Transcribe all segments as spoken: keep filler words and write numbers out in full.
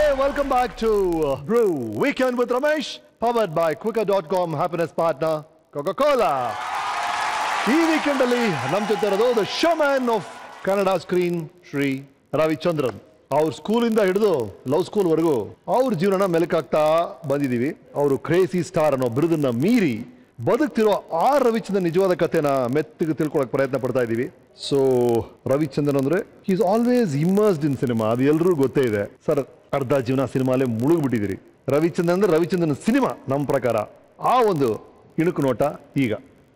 welcome back to uh, Brew Weekend with Ramesh, powered by quicker dot com, happiness partner Coca-Cola. ಈ weekend ಅಲ್ಲಿ ನಮ್ಮ ಜೊತೆ ಇರೋದು the showman of Kannada screen Shri Ravichandran. ಅವ್ರ ಸ್ಕೂಲಿಂದ ಹಿಡಿದು ಲವ್ ಸ್ಕೂಲ್ ವರೆಗೂ ಅವ್ರ ಜೀವನನ ಮೆಲುಕಾಗ್ತಾ ಬಂದಿದೀವಿ. ಅವರು ಕ್ರೇಜಿ ಸ್ಟಾರ್ ಅನ್ನೋ ಬಿರುದನ್ನ ಮೀರಿ ಬದುಕ್ತಿರೋ ಆ ರವಿಚಂದ್ರನ್ ನಿಜವಾದ ಕಥೆನ ಮೆತ್ತಗೆ ತಿಳ್ಕೊಳಕ್ ಪ್ರಯತ್ನ ಪಡ್ತಾ ಇದೀವಿ. ಸೊ ರವಿಚಂದ್ರನ್ ಅಂದ್ರೆ he is always immersed in cinema, ಅದು ಎಲ್ರಿಗೂ ಗೊತ್ತೇ ಇದೆ. ಸರ್, ಅರ್ಧ ಜೀವನ ಸಿನಿಮಾಲೇ ಮುಳುಗ್ಬಿಟ್ಟಿದ್ದೀರಿ. ರವಿಚಂದ್ರನ್ ಅಂದ್ರೆ ರವಿಚಂದ್ರನ್ ಸಿನಿಮಾ ನಮ್ಮ ಪ್ರಕಾರ. ಆ ಒಂದು ಇಣುಕು ನೋಟ ಈಗ.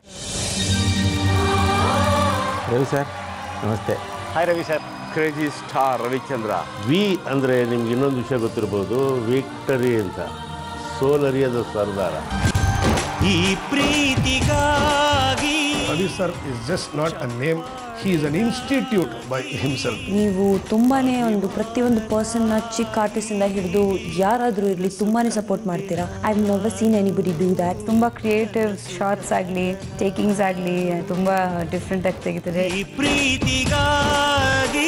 ರವಿ ಸರ್ ನಮಸ್ತೆ. Hi Ravi sir. Crazy star Ravichandra. V ಅಂದರೆ ನಿಮ್ಗೆ ಇನ್ನೊಂದು ವಿಷಯ ಗೊತ್ತಿರ್ಬೋದು, ವಿಕ್ಟರಿ ಅಂತ. ಸೋಲರಿಯದ ಸರ್ದಾರ. ಈ ಪ್ರೀತಿಗಾಗಿ Ravi sir is just not a name, he is an institute by himself. ನೀವು ತುಂಬಾನೇ ಒಂದು ಪ್ರತಿಯೊಂದು ಪರ್ಸನ್ನ ಚಿಕ್ಕ ಆರ್ಟಿಸ್ಟಿಂದ ಹಿಡಿದು ಯಾರಾದರೂ ಇರಲಿ ತುಂಬಾನೇ ಸಪೋರ್ಟ್ ಮಾಡ್ತೀರಾ. I have never seen anybody do that. ತುಂಬ ಕ್ರಿಯೇಟಿವ್ ಶಾರ್ಟ್ಸ್ ಆಗಲಿ ಟೇಕಿಂಗ್ಸ್ ಆಗಲಿ ತುಂಬ ಡಿಫ್ರೆಂಟ್ ಆಗಿ ತೆಗಿತಾರೆ. ಈ ಪ್ರೀತಿಗಾಗಿ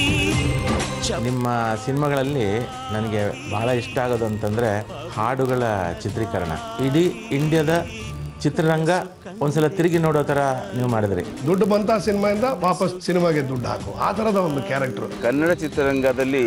ನಿಮ್ಮ ಸಿನಿಮಾಗಳಲ್ಲಿ ನನಗೆ ಬಹಳ ಇಷ್ಟ ಆಗೋದು ಅಂತಂದರೆ ಹಾಡುಗಳ ಚಿತ್ರೀಕರಣ. ಇಡೀ ಇಂಡಿಯಾದ ಚಿತ್ರರಂಗ ಒಂದ್ಸಲ ತಿರುಗಿ ನೋಡೋ ಥರ ನೀವು ಮಾಡಿದ್ರಿ. ದುಡ್ಡು ಬಂತ ಸಿನಿಮಾಯಿಂದ ವಾಪಸ್ ಸಿನಿಮಾಗೆ ದುಡ್ಡು ಹಾಕು, ಆ ಥರದ ಒಂದು ಕ್ಯಾರೆಕ್ಟರ್. ಕನ್ನಡ ಚಿತ್ರರಂಗದಲ್ಲಿ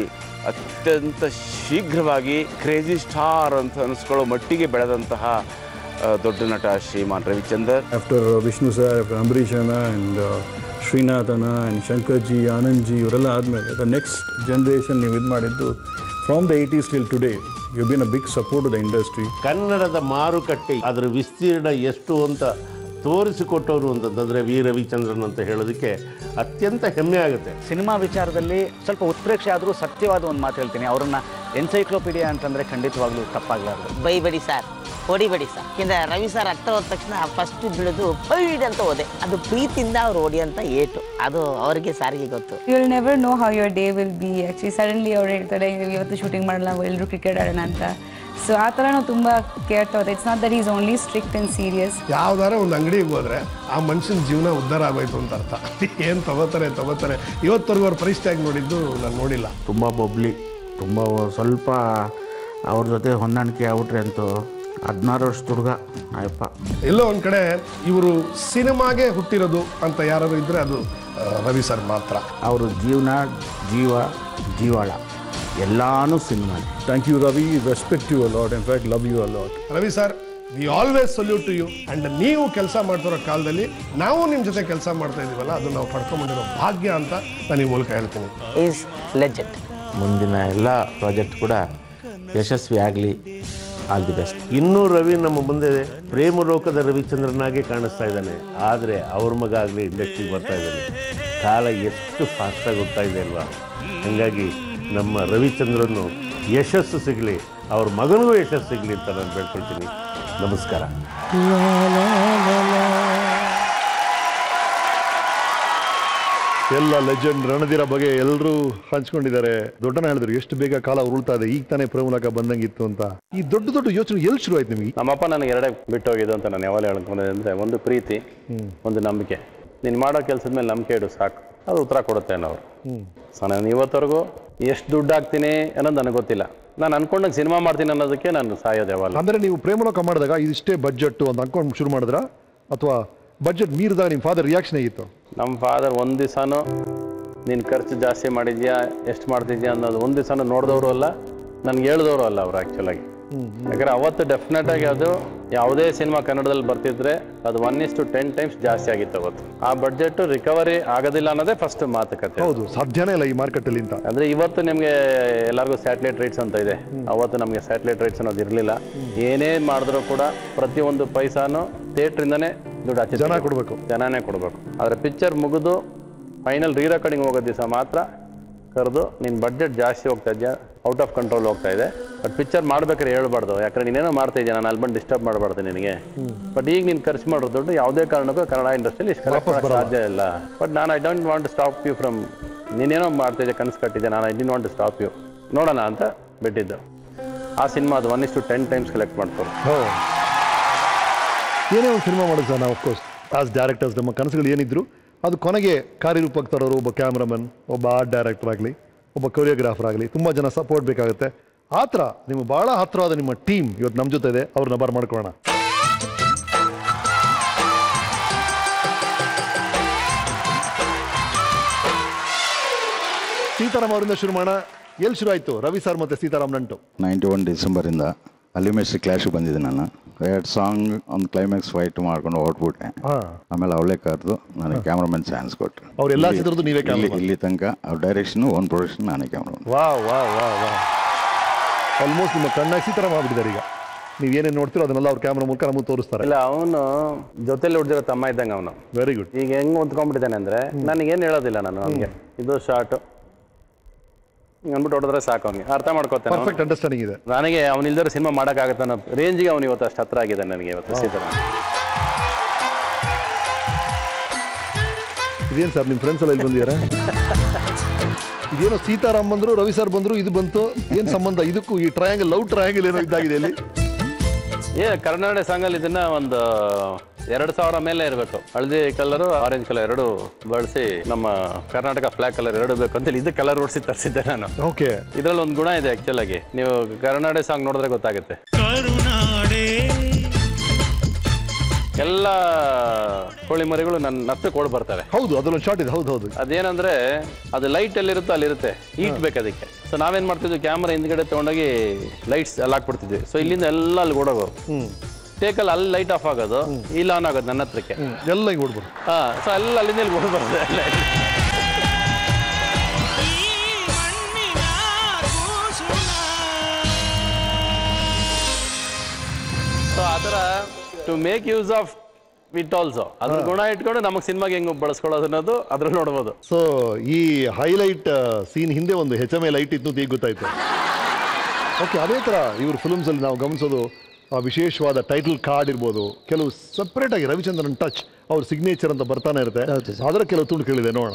ಅತ್ಯಂತ ಶೀಘ್ರವಾಗಿ ಕ್ರೇಜಿ ಸ್ಟಾರ್ ಅಂತ ಅನಿಸ್ಕೊಳ್ಳೋ ಮಟ್ಟಿಗೆ ಬೆಳೆದಂತಹ ದೊಡ್ಡ ನಟ Shriman Ravichander. After Vishnu sir, after Ambarish ಅಣ್ಣ ಆ್ಯಂಡ್ ಶ್ರೀನಾಥ್ ಅಣ್ಣ ಆ್ಯಂಡ್ ಶಂಕರ್ ಜಿ, ಆನಂದ್ ಜಿ ಇವರೆಲ್ಲ ಆದಮೇಲೆ ದ ನೆಕ್ಸ್ಟ್ ಜನ್ರೇಷನ್ ನೀವು ಇದು ಮಾಡಿದ್ದು from the eighties till today you been a big support to the industry. ಕನ್ನಡದ ಮಾರುಕಟ್ಟೆ ಅದರ ವಿಸ್ತೀರ್ಣ ಎಷ್ಟು ಅಂತ ತೋರಿಸಿಕೊಟ್ಟವರು ಅಂತಂದರೆ ವಿ ರವಿಚಂದ್ರನ್ ಅಂತ ಹೇಳೋದಕ್ಕೆ ಅತ್ಯಂತ ಹೆಮ್ಮೆ ಆಗುತ್ತೆ. ಸಿನಿಮಾ ವಿಚಾರದಲ್ಲಿ ಸ್ವಲ್ಪ ಉತ್ಪ್ರೇಕ್ಷೆ ಆದರೂ ಸತ್ಯವಾದ ಒಂದು ಮಾತು ಹೇಳ್ತೀನಿ. ಅವರನ್ನು ಎನ್ಸೈಕ್ಲೋಪೀಡಿಯಾ ಅಂತಂದರೆ ಖಂಡಿತವಾಗ್ಲೂ ತಪ್ಪಾಗಲಾರದು. ಬೈಬೇಡಿ ಸರ್, ಹೊಡಿಬೇಡಿ ಸರ್. ಯಾಕೆಂದರೆ ರವಿ ಸರ್ ಹತ್ರ ಹೋದ ತಕ್ಷಣ ಫಸ್ಟ್ ಬಿಡೋದು ಬೈಡ್ ಅಂತ ಹೋದೆ. ಅದು ಪ್ರೀತಿಯಿಂದ ಅವ್ರು ಹೊಡಿ ಅಂತ ಏಟು, ಅದು ಅವರಿಗೆ ಸಾರಿಗೆ ಗೊತ್ತು. You will never know how your day will be. Actually suddenly ಅವ್ರು ಹೇಳ್ತಾರೆ ಇವತ್ತು ಶೂಟಿಂಗ್ ಮಾಡಲ್ಲ, ಎಲ್ಲರೂ ಕ್ರಿಕೆಟ್ ಆಡೋಣ ಅಂತ. ಸೊ ಆ ಥರ ನಾವು ತುಂಬ ಕೇರ್ತಾ ಹೋದೆ. It's not that is only strict and serious. ಯಾವ್ದಾರ ಒಂದು ಅಂಗಡಿಗೆ ಹೋದ್ರೆ ಆ ಮನುಷ್ಯನ ಜೀವನ ಉದ್ಧಾರ ಆಗೋಯ್ತು ಅಂತ ಅರ್ಥ. ಏನು ತಗೋತಾರೆ ತಗೋತಾರೆ ಇವತ್ತವರೆಗೂ ಅವ್ರ ಪರಿಸ್ಥಿತಿಯಾಗಿ ನೋಡಿದ್ದು ನಾನು ನೋಡಿಲ್ಲ. ತುಂಬ ಬೊಬ್ಲಿ, ತುಂಬ ಸ್ವಲ್ಪ ಅವ್ರ ಜೊತೆ ಹೊಂದಾಣಿಕೆ ಆಗ್ಬಿಟ್ರೆ ಅಂತೂ ಹದಿನಾರು ವರ್ಷ ಹುಡುಗ ಆಯಪ್ಪ. ಎಲ್ಲೋ ಒಂದು ಕಡೆ ಇವರು ಸಿನಿಮಾಗೆ ಹುಟ್ಟಿರೋದು ಅಂತ ಯಾರಾದ್ರು ಇದ್ದರೆ ಅದು ರವಿ ಸರ್ ಮಾತ್ರ. ಅವರು ಜೀವನ, ಜೀವ, ಜೀವಾಳ ಎಲ್ಲಾನು cinema. Thank you Ravi, respect you a lot, in fact love you a lot. Ravi sir, we always salute to you. And ನೀವು ಕೆಲಸ ಮಾಡ್ತಿರೋ ಕಾಲದಲ್ಲಿ ನಾವು ನಿಮ್ಮ ಜೊತೆ ಕೆಲಸ ಮಾಡ್ತಾ ಇದ್ದೀವಲ್ಲ, ಅದು ನಾವು ಪಡ್ಕೊಂಡ್ಬಂದಿರೋ ಭಾಗ್ಯ ಅಂತ ನಾನು ಈ ಮೂಲಕ ಹೇಳ್ತೀನಿ. Is legend. ಮುಂದಿನ ಎಲ್ಲ ಪ್ರಾಜೆಕ್ಟ್ ಕೂಡ ಯಶಸ್ವಿ ಆಗಲಿ. All the best. ಇನ್ನೂ ರವಿ ನಮ್ಮ ಮುಂದೆ ಪ್ರೇಮ ಲೋಕದ ರವಿಚಂದ್ರನಾಗೆ ಕಾಣಿಸ್ತಾ ಇದ್ದಾನೆ. ಆದರೆ ಅವ್ರ ಮಗ ಆಗಲಿ ಇಂಡಸ್ಟ್ರಿಗೆ ಬರ್ತಾ ಇದ್ದಾನೆ. ಕಾಲ ಎಷ್ಟು ಫಾಸ್ಟಾಗಿ ಹೋಗ್ತಾ ಇದೆ ಅಲ್ವಾ? ಹಾಗಾಗಿ ನಮ್ಮ ರವಿಚಂದ್ರನ್ನು ಯಶಸ್ಸು ಸಿಗಲಿ, ಅವ್ರ ಮಗನಿಗೂ ಯಶಸ್ಸು ಸಿಗಲಿ ಅಂತ ನಾನು ಬೇಡ್ಕೊಳ್ತೀನಿ. ನಮಸ್ಕಾರ. ಎಲ್ಲ ಲೆಜೆಂಡ್ ರಣಧೀರ ಬಗ್ಗೆ ಎಲ್ಲರೂ ಹಂಚ್ಕೊಂಡಿದ್ದಾರೆ. ದೊಡ್ಡನ ಹೇಳಿದ್ರು ಎಷ್ಟು ಬೇಗ ಕಾಲ ಉರುಳ್ತಾ ಇದೆ, ಈಗ ತಾನೇ ಪ್ರೇಮಲಕ ಬಂದಂಗಿತ್ತು ಅಂತ. ಈ ದೊಡ್ಡ ದೊಡ್ಡ ಯೋಚನೆ ಎಲ್ಲಿ ಶುರು ಆಯ್ತು ನಿಮಗೆ? ನಮ್ಮಪ್ಪ ನನಗೆ ಎರಡೇ ಬಿಟ್ಟು ಹೋಗಿದ್ದು ಅಂತ ನಾನು ಯಾವಾಗ ಹೇಳ್ಕೊಂಡೆ ಅಂದರೆ, ಒಂದು ಪ್ರೀತಿ, ಒಂದು ನಂಬಿಕೆ. ನೀನು ಮಾಡೋ ಕೆಲಸದ ಮೇಲೆ ನಂಬಿಕೆ ಇಡು ಸಾಕು, ಅದು ಉತ್ತರ ಕೊಡುತ್ತೆ ಅನ್ನೋರು. ಸೊ ನಾನು ಇವತ್ತವರೆಗೂ ಎಷ್ಟು ದುಡ್ಡು ಹಾಕ್ತೀನಿ ಅನ್ನೋದು ನನಗೆ ಗೊತ್ತಿಲ್ಲ. ನಾನು ಅನ್ಕೊಂಡಂಗೆ ಸಿನಿಮಾ ಮಾಡ್ತೀನಿ ಅನ್ನೋದಕ್ಕೆ ನಾನು ಸಾಯೋದು ಯಾವಾಗ. ಅಂದರೆ ನೀವು ಪ್ರೇಮಲೋಕ ಮಾಡಿದಾಗ ಇದಿಷ್ಟೇ ಬಡ್ಜೆಟ್ ಅಂತ ಅನ್ಕೊಂಡು ಶುರು ಮಾಡಿದ್ರಾ, ಅಥವಾ ಬಡ್ಜೆಟ್ ಮೀರಿದಾಗ ನಿಮ್ಮ ಫಾದರ್ ರಿಯಾಕ್ಷನ್ ಆಗಿತ್ತು? ನಮ್ಮ ಫಾದರ್ ಒಂದು ದಿವಸನೂ ನೀನು ಖರ್ಚು ಜಾಸ್ತಿ ಮಾಡಿದ್ಯಾ, ಎಷ್ಟು ಮಾಡ್ತಿದ್ಯಾ ಅನ್ನೋದು ಒಂದು ದಿವಸನೂ ನೋಡಿದವರು ಅಲ್ಲ, ನನಗೆ ಹೇಳಿದವರು ಅಲ್ಲ ಅವರು ಆ್ಯಕ್ಚುಲಾಗಿ. ಯಾಕಂದರೆ ಅವತ್ತು ಡೆಫಿನೆಟ್ ಆಗಿ ಅದು ಯಾವುದೇ ಸಿನಿಮಾ ಕನ್ನಡದಲ್ಲಿ ಬರ್ತಿದ್ರೆ ಅದು one is to ten times ಜಾಸ್ತಿ ಆಗಿತ್ತು ಅವತ್ತು. ಆ ಬಡ್ಜೆಟ್ ರಿಕವರಿ ಆಗೋದಿಲ್ಲ ಅನ್ನೋದೇ ಫಸ್ಟ್ ಮಾತುಕತೆ. ಹೌದು, ಸಾಧ್ಯನೇ ಇಲ್ಲ ಈ ಮಾರ್ಕೆಟಲ್ಲಿ ಅಂತ. ಅಂದರೆ ಇವತ್ತು ನಿಮಗೆ ಎಲ್ಲರಿಗೂ ಸ್ಯಾಟಲೈಟ್ ರೈಟ್ಸ್ ಅಂತ ಇದೆ, ಅವತ್ತು ನಮಗೆ ಸ್ಯಾಟಲೈಟ್ ರೈಟ್ಸ್ ಅನ್ನೋದು ಇರಲಿಲ್ಲ. ಏನೇ ಮಾಡಿದ್ರೂ ಕೂಡ ಪ್ರತಿಯೊಂದು ಪೈಸಾನು ಥಿಯೇಟ್ರಿಂದನೇ ದುಡ್ಡು ಹಚ್ಚಿ ಜನ ಕೊಡಬೇಕು, ಜನನೇ ಕೊಡಬೇಕು. ಆದರೆ ಪಿಕ್ಚರ್ ಮುಗಿದು ಫೈನಲ್ ರೀ ರೆಕಾರ್ಡಿಂಗ್ ಹೋಗೋ ದಿವಸ ಮಾತ್ರ ಕರೆದು ನಿನ್ನ ಬಡ್ಜೆಟ್ ಜಾಸ್ತಿ ಹೋಗ್ತಾ ಇದೆಯಾ, ಔಟ್ ಆಫ್ ಕಂಟ್ರೋಲ್ ಹೋಗ್ತಾ ಇದೆ, ಬಟ್ ಪಿಕ್ಚರ್ ಮಾಡ್ಬೇಕಾದ್ರೆ ಹೇಳ್ಬಾರ್ದು, ಯಾಕಂದ್ರೆ ನೀನೇನೋ ಮಾಡ್ತಾ ಇದೆಯಾ, ನಾನು ಅಲ್ಲಿ ಬಂದು ಡಿಸ್ಟರ್ಬ್ ಮಾಡಬಾರ್ದು ನಿನಗೆ. ಬಟ್ ಈಗ ನೀನು ಖರ್ಚು ಮಾಡೋ ದುಡ್ಡು ಯಾವುದೇ ಕಾರಣಕ್ಕೂ ಕನ್ನಡ ಇಂಡಸ್ಟ್ರಿಯಲ್ಲಿ ಇಷ್ಟು ಕರೆಕ್ಟ್ ಸಾಧ್ಯ ಇಲ್ಲ. ಬಟ್ ನಾನು I don't want to stop you from, ನೀನೇನೋ ಮಾಡ್ತಾ ಇದೆಯಾ, ಕನಸು ಕಟ್ಟಿದ್ದೆ, ನಾನು I didn't want to stop you, ನೋಡೋಣ ಅಂತ ಬಿಟ್ಟಿದ್ದು. ಆ ಸಿನಿಮಾ ಅದು one is to ten times collect ಮಾಡ್ತಾರೆ. ಏನೇ ಒಂದು ಸಿನಿಮಾ ಮಾಡೋದು ಸರ್, ನಾವು ಅಫ್ಕೋರ್ಸ್ ಆಸ್ ಡೈರೆಕ್ಟರ್ಸ್ ನಮ್ಮ ಕನಸುಗಳು ಏನಿದ್ರು ಅದು ಕೊನೆಗೆ ಕಾರ್ಯರೂಪಕ್ಕೆ ತರೋರು ಒಬ್ಬ ಕ್ಯಾಮ್ರಾಮನ್, ಒಬ್ಬ ಆರ್ಟ್ ಡೈರೆಕ್ಟರ್ ಆಗಲಿ, ಒಬ್ಬ ಕೊರಿಯೋಗ್ರಾಫರ್ ಆಗಲಿ, ತುಂಬ ಜನ ಸಪೋರ್ಟ್ ಬೇಕಾಗುತ್ತೆ. ಆ ಥರ ನಿಮ್ಮ ಭಾಳ ಹತ್ತಿರವಾದ ನಿಮ್ಮ ಟೀಮ್ ಇವತ್ತು ನಮ್ಮ ಜೊತೆ ಇದೆ, ಅವ್ರನ್ನ ಬಾರ್ ಮಾಡ್ಕೊಳ್ಳೋಣ. ಸೀತಾರಾಮ್ ಅವರಿಂದ ಶುರು ಮಾಡೋಣ. ಎಲ್ಲಿ ಶುರು ಆಯಿತು ರವಿ ಸರ್ ಮತ್ತು ಸೀತಾರಾಮ್ ನಂಟು? ನೈಂಟಿ ಒನ್ ಡಿಸೆಂಬರಿಂದ ಅಲ್ಟಿಮೇಟ್ರಿ ಕ್ಲಾಶಿಗೆ ಬಂದಿದ್ದೆ ನಾನು. ಎರಡು ಸಾಂಗ್ ಒಂದು ಕ್ಲೈಮ್ಯಾಕ್ಸ್ ಫೈಟ್ ಮಾಡ್ಕೊಂಡು ಹೊರಟ್ಬಿಟ್ಟೆ. ಆಮೇಲೆ ಅವಳೇ ಕರೆದು ನನಗೆ ಕ್ಯಾಮ್ರಾಮನ್ ಚಾನ್ಸ್ ಕೊಟ್ಟರು. ಅವರೆಲ್ಲ ಚಿತ್ರದ್ದು ನೀವೇ ಇಲ್ಲಿ ಇಲ್ಲಿ ತನಕ ಅವ್ರ ಡೈರೆಕ್ಷನ್ ಓನ್ ಪ್ರೊಡಕ್ಷನ್ ನಾನೇ ಕ್ಯಾಮ್ರಾಮನ್. ವಾ ವಾ ವಾ ವಾ ಆಲ್ಮೋಸ್ಟ್ ನಿಮ್ಮ ಕಣ್ಣಾಗಿ ಸೀತಾರಾಮ್ ಆಗ್ಬಿಟ್ಟಿದ್ದಾರೆ ಈಗ. ನೀವು ಏನೇನು ನೋಡ್ತೀರೋ ಅದನ್ನೆಲ್ಲ ಅವ್ರ ಕ್ಯಾಮ್ರಾ ಮೂಲಕ ನಮಗೆ ತೋರಿಸ್ತಾರೆ. ಇಲ್ಲ, ಅವನು ಜೊತೆಲಿ ಉಳಿದಿರೋ ತಮ್ಮ ಇದ್ದಂಗೆ ಅವನು. Very good. ಈಗ ಹೆಂಗೆ ಹೊಂದ್ಕೊಂಡ್ಬಿಟ್ಟಿದ್ದಾನೆ ಅಂದರೆ ನನಗೇನು ಹೇಳೋದಿಲ್ಲ ನಾನು ಅವನಿಗೆ, ಇದು ಶಾರ್ಟು ಅಂದ್ಬಿಟ್ಟು ಹೊಡೆದ್ರೆ ಸಾಕು, ಅವ್ನಿಗೆ ಅರ್ಥ ಮಾಡ್ಕೋತಾನೆ. ಪರ್ಫೆಕ್ಟ್ ಅಂಡರ್ಸ್ಟ್ಯಾಂಡಿಂಗ್ ಇದೆ. ನನಗೆ ಅವನಿಲ್ದರೆ ಸಿನಿಮಾ ಮಾಡೋಕ್ಕಾಗತ್ತೆ ಅನ್ನೋ ರೇಂಜಿಗೆ ಅವನು ಇವತ್ತು ಅಷ್ಟು ಹತ್ರ ಆಗಿದೆ ನನಗೆ ಇವತ್ತು ಸೀತಾರಾಮ್. ಇದೇನು ಸರ್ ನಿಮ್ಮ ಫ್ರೆಂಡ್ಸ್ ಎಲ್ಲ ಇಲ್ಲಿ ಬಂದಿದ್ದಾರೆ? ಇದೇನೋ ಸೀತಾರಾಮ್ ಬಂದರು, ರವಿ ಸರ್ ಬಂದರು, ಇದು ಬಂತು, ಏನು ಸಂಬಂಧ ಇದಕ್ಕೂ? ಈ ಟ್ರಯಾಂಗಲ್ ಲವ್ ಟ್ರಯಾಂಗಲ್ ಏನೋ ಇದ್ದಾಗಿದೆ ಇಲ್ಲಿ. ಏ ಕರ್ನಾಟಕ ಸಾಂಗಲ್ಲಿ ಇದನ್ನ ಒಂದು ಎರಡು ಸಾವಿರ ಮೇಲೆ ಇರಬೇಕು. ಹಳದಿ ಕಲರು ಆರೆಂಜ್ ಕಲರ್ ಎರಡು ಬಳಸಿ ನಮ್ಮ ಕರ್ನಾಟಕ ಫ್ಲಾಗ್ ಕಲರ್ ಎರಡು ಬೇಕು ಅಂತ ಇದು ಕಲರ್ ಓಡಿಸಿ ತರಿಸಿದ್ದೆ ನಾನು. ಓಕೆ. ಇದ್ರಲ್ಲಿ ಒಂದು ಗುಣ ಇದೆ ಆಕ್ಚುಲ್ ಆಗಿ, ನೀವು ಕರ್ನಾಟಕ ಸಾಂಗ್ ನೋಡಿದ್ರೆ ಗೊತ್ತಾಗುತ್ತೆ. ಎಲ್ಲ ಕೋಳಿ ಮರಿಗಳು ನನ್ನ ನತ್ತು ಕೊಡ್ ಬರ್ತವೆ. ಹೌದು, ಅದೊಂದು ಶಾರ್ಟ್ ಇದೆ. ಹೌದು ಹೌದು. ಅದೇನಂದ್ರೆ ಅದು ಲೈಟ್ ಎಲ್ಲಿರುತ್ತೋ ಅಲ್ಲಿರುತ್ತೆ, ಹೀಟ್ ಬೇಕು ಅದಕ್ಕೆ. ಸೊ ನಾವೇನ್ ಮಾಡ್ತಿದ್ವಿ, ಕ್ಯಾಮ್ರಾ ಹಿಂದ್ಗಡೆ ತಗೊಂಡೋಗಿ ಲೈಟ್ಸ್ ಎಲ್ಲ ಹಾಕ್ಬಿಡ್ತಿದ್ವಿ. ಸೊ ಇಲ್ಲಿಂದ ಎಲ್ಲ ಅಲ್ಲಿ ಓಡೋಗೋ ಟೇಕಲ್ಲಿ ಅಲ್ಲಿ ಲೈಟ್ ಆಫ್ ಆಗೋದು, ಇಲ್ಲ ಆನ್ ಆಗೋದು ನನ್ನ ಹತ್ರಕ್ಕೆ ಎಲ್ಲ ಹಿಂಗೆ ಓಡ್ಬೋದು. ಹಾ, ಸೊ ಎಲ್ಲ ಅಲ್ಲಿಂದ ಇಲ್ಲಿ ಓಡ್ ಬರ್ತದೆ. ಸೊ ಆ ಥರ to make use of it also, ಅದ್ರ ಗುಣ ಇಟ್ಕೊಂಡು ನಮಗೆ ಸಿನಿಮಾಗೆ ಹೆಂಗೆ ಬಳಸ್ಕೊಳ್ಳೋದು ಅನ್ನೋದು ಅದ್ರಲ್ಲಿ ನೋಡ್ಬೋದು. ಸೊ ಈ ಹೈಲೈಟ್ ಸೀನ್ ಹಿಂದೆ ಒಂದು ಹೆಚ್ ಎಮ್ ಐ ಲೈಟ್ ಇತ್ತು ಅಂತ ಈಗ ಗೊತ್ತಾಯ್ತು. ಓಕೆ, ಅದೇ ಥರ ಇವ್ರ ಫಿಲ್ಮ್ಸಲ್ಲಿ ನಾವು ಗಮನಿಸೋದು ವಿಶೇಷವಾದ ಟೈಟಲ್ ಕಾರ್ಡ್ ಇರ್ಬೋದು, ಕೆಲವು ಸಪ್ರೇಟ್ ಆಗಿ ರವಿಚಂದ್ರನ್ ಟಚ್ ಅವ್ರ ಸಿಗ್ನೇಚರ್ ಅಂತ ಬರ್ತಾನೆ ಇರುತ್ತೆ. ಅದರ ಕೆಲವು ತುಂಡು ಕೇಳಿದೆ, ನೋಡೋಣ.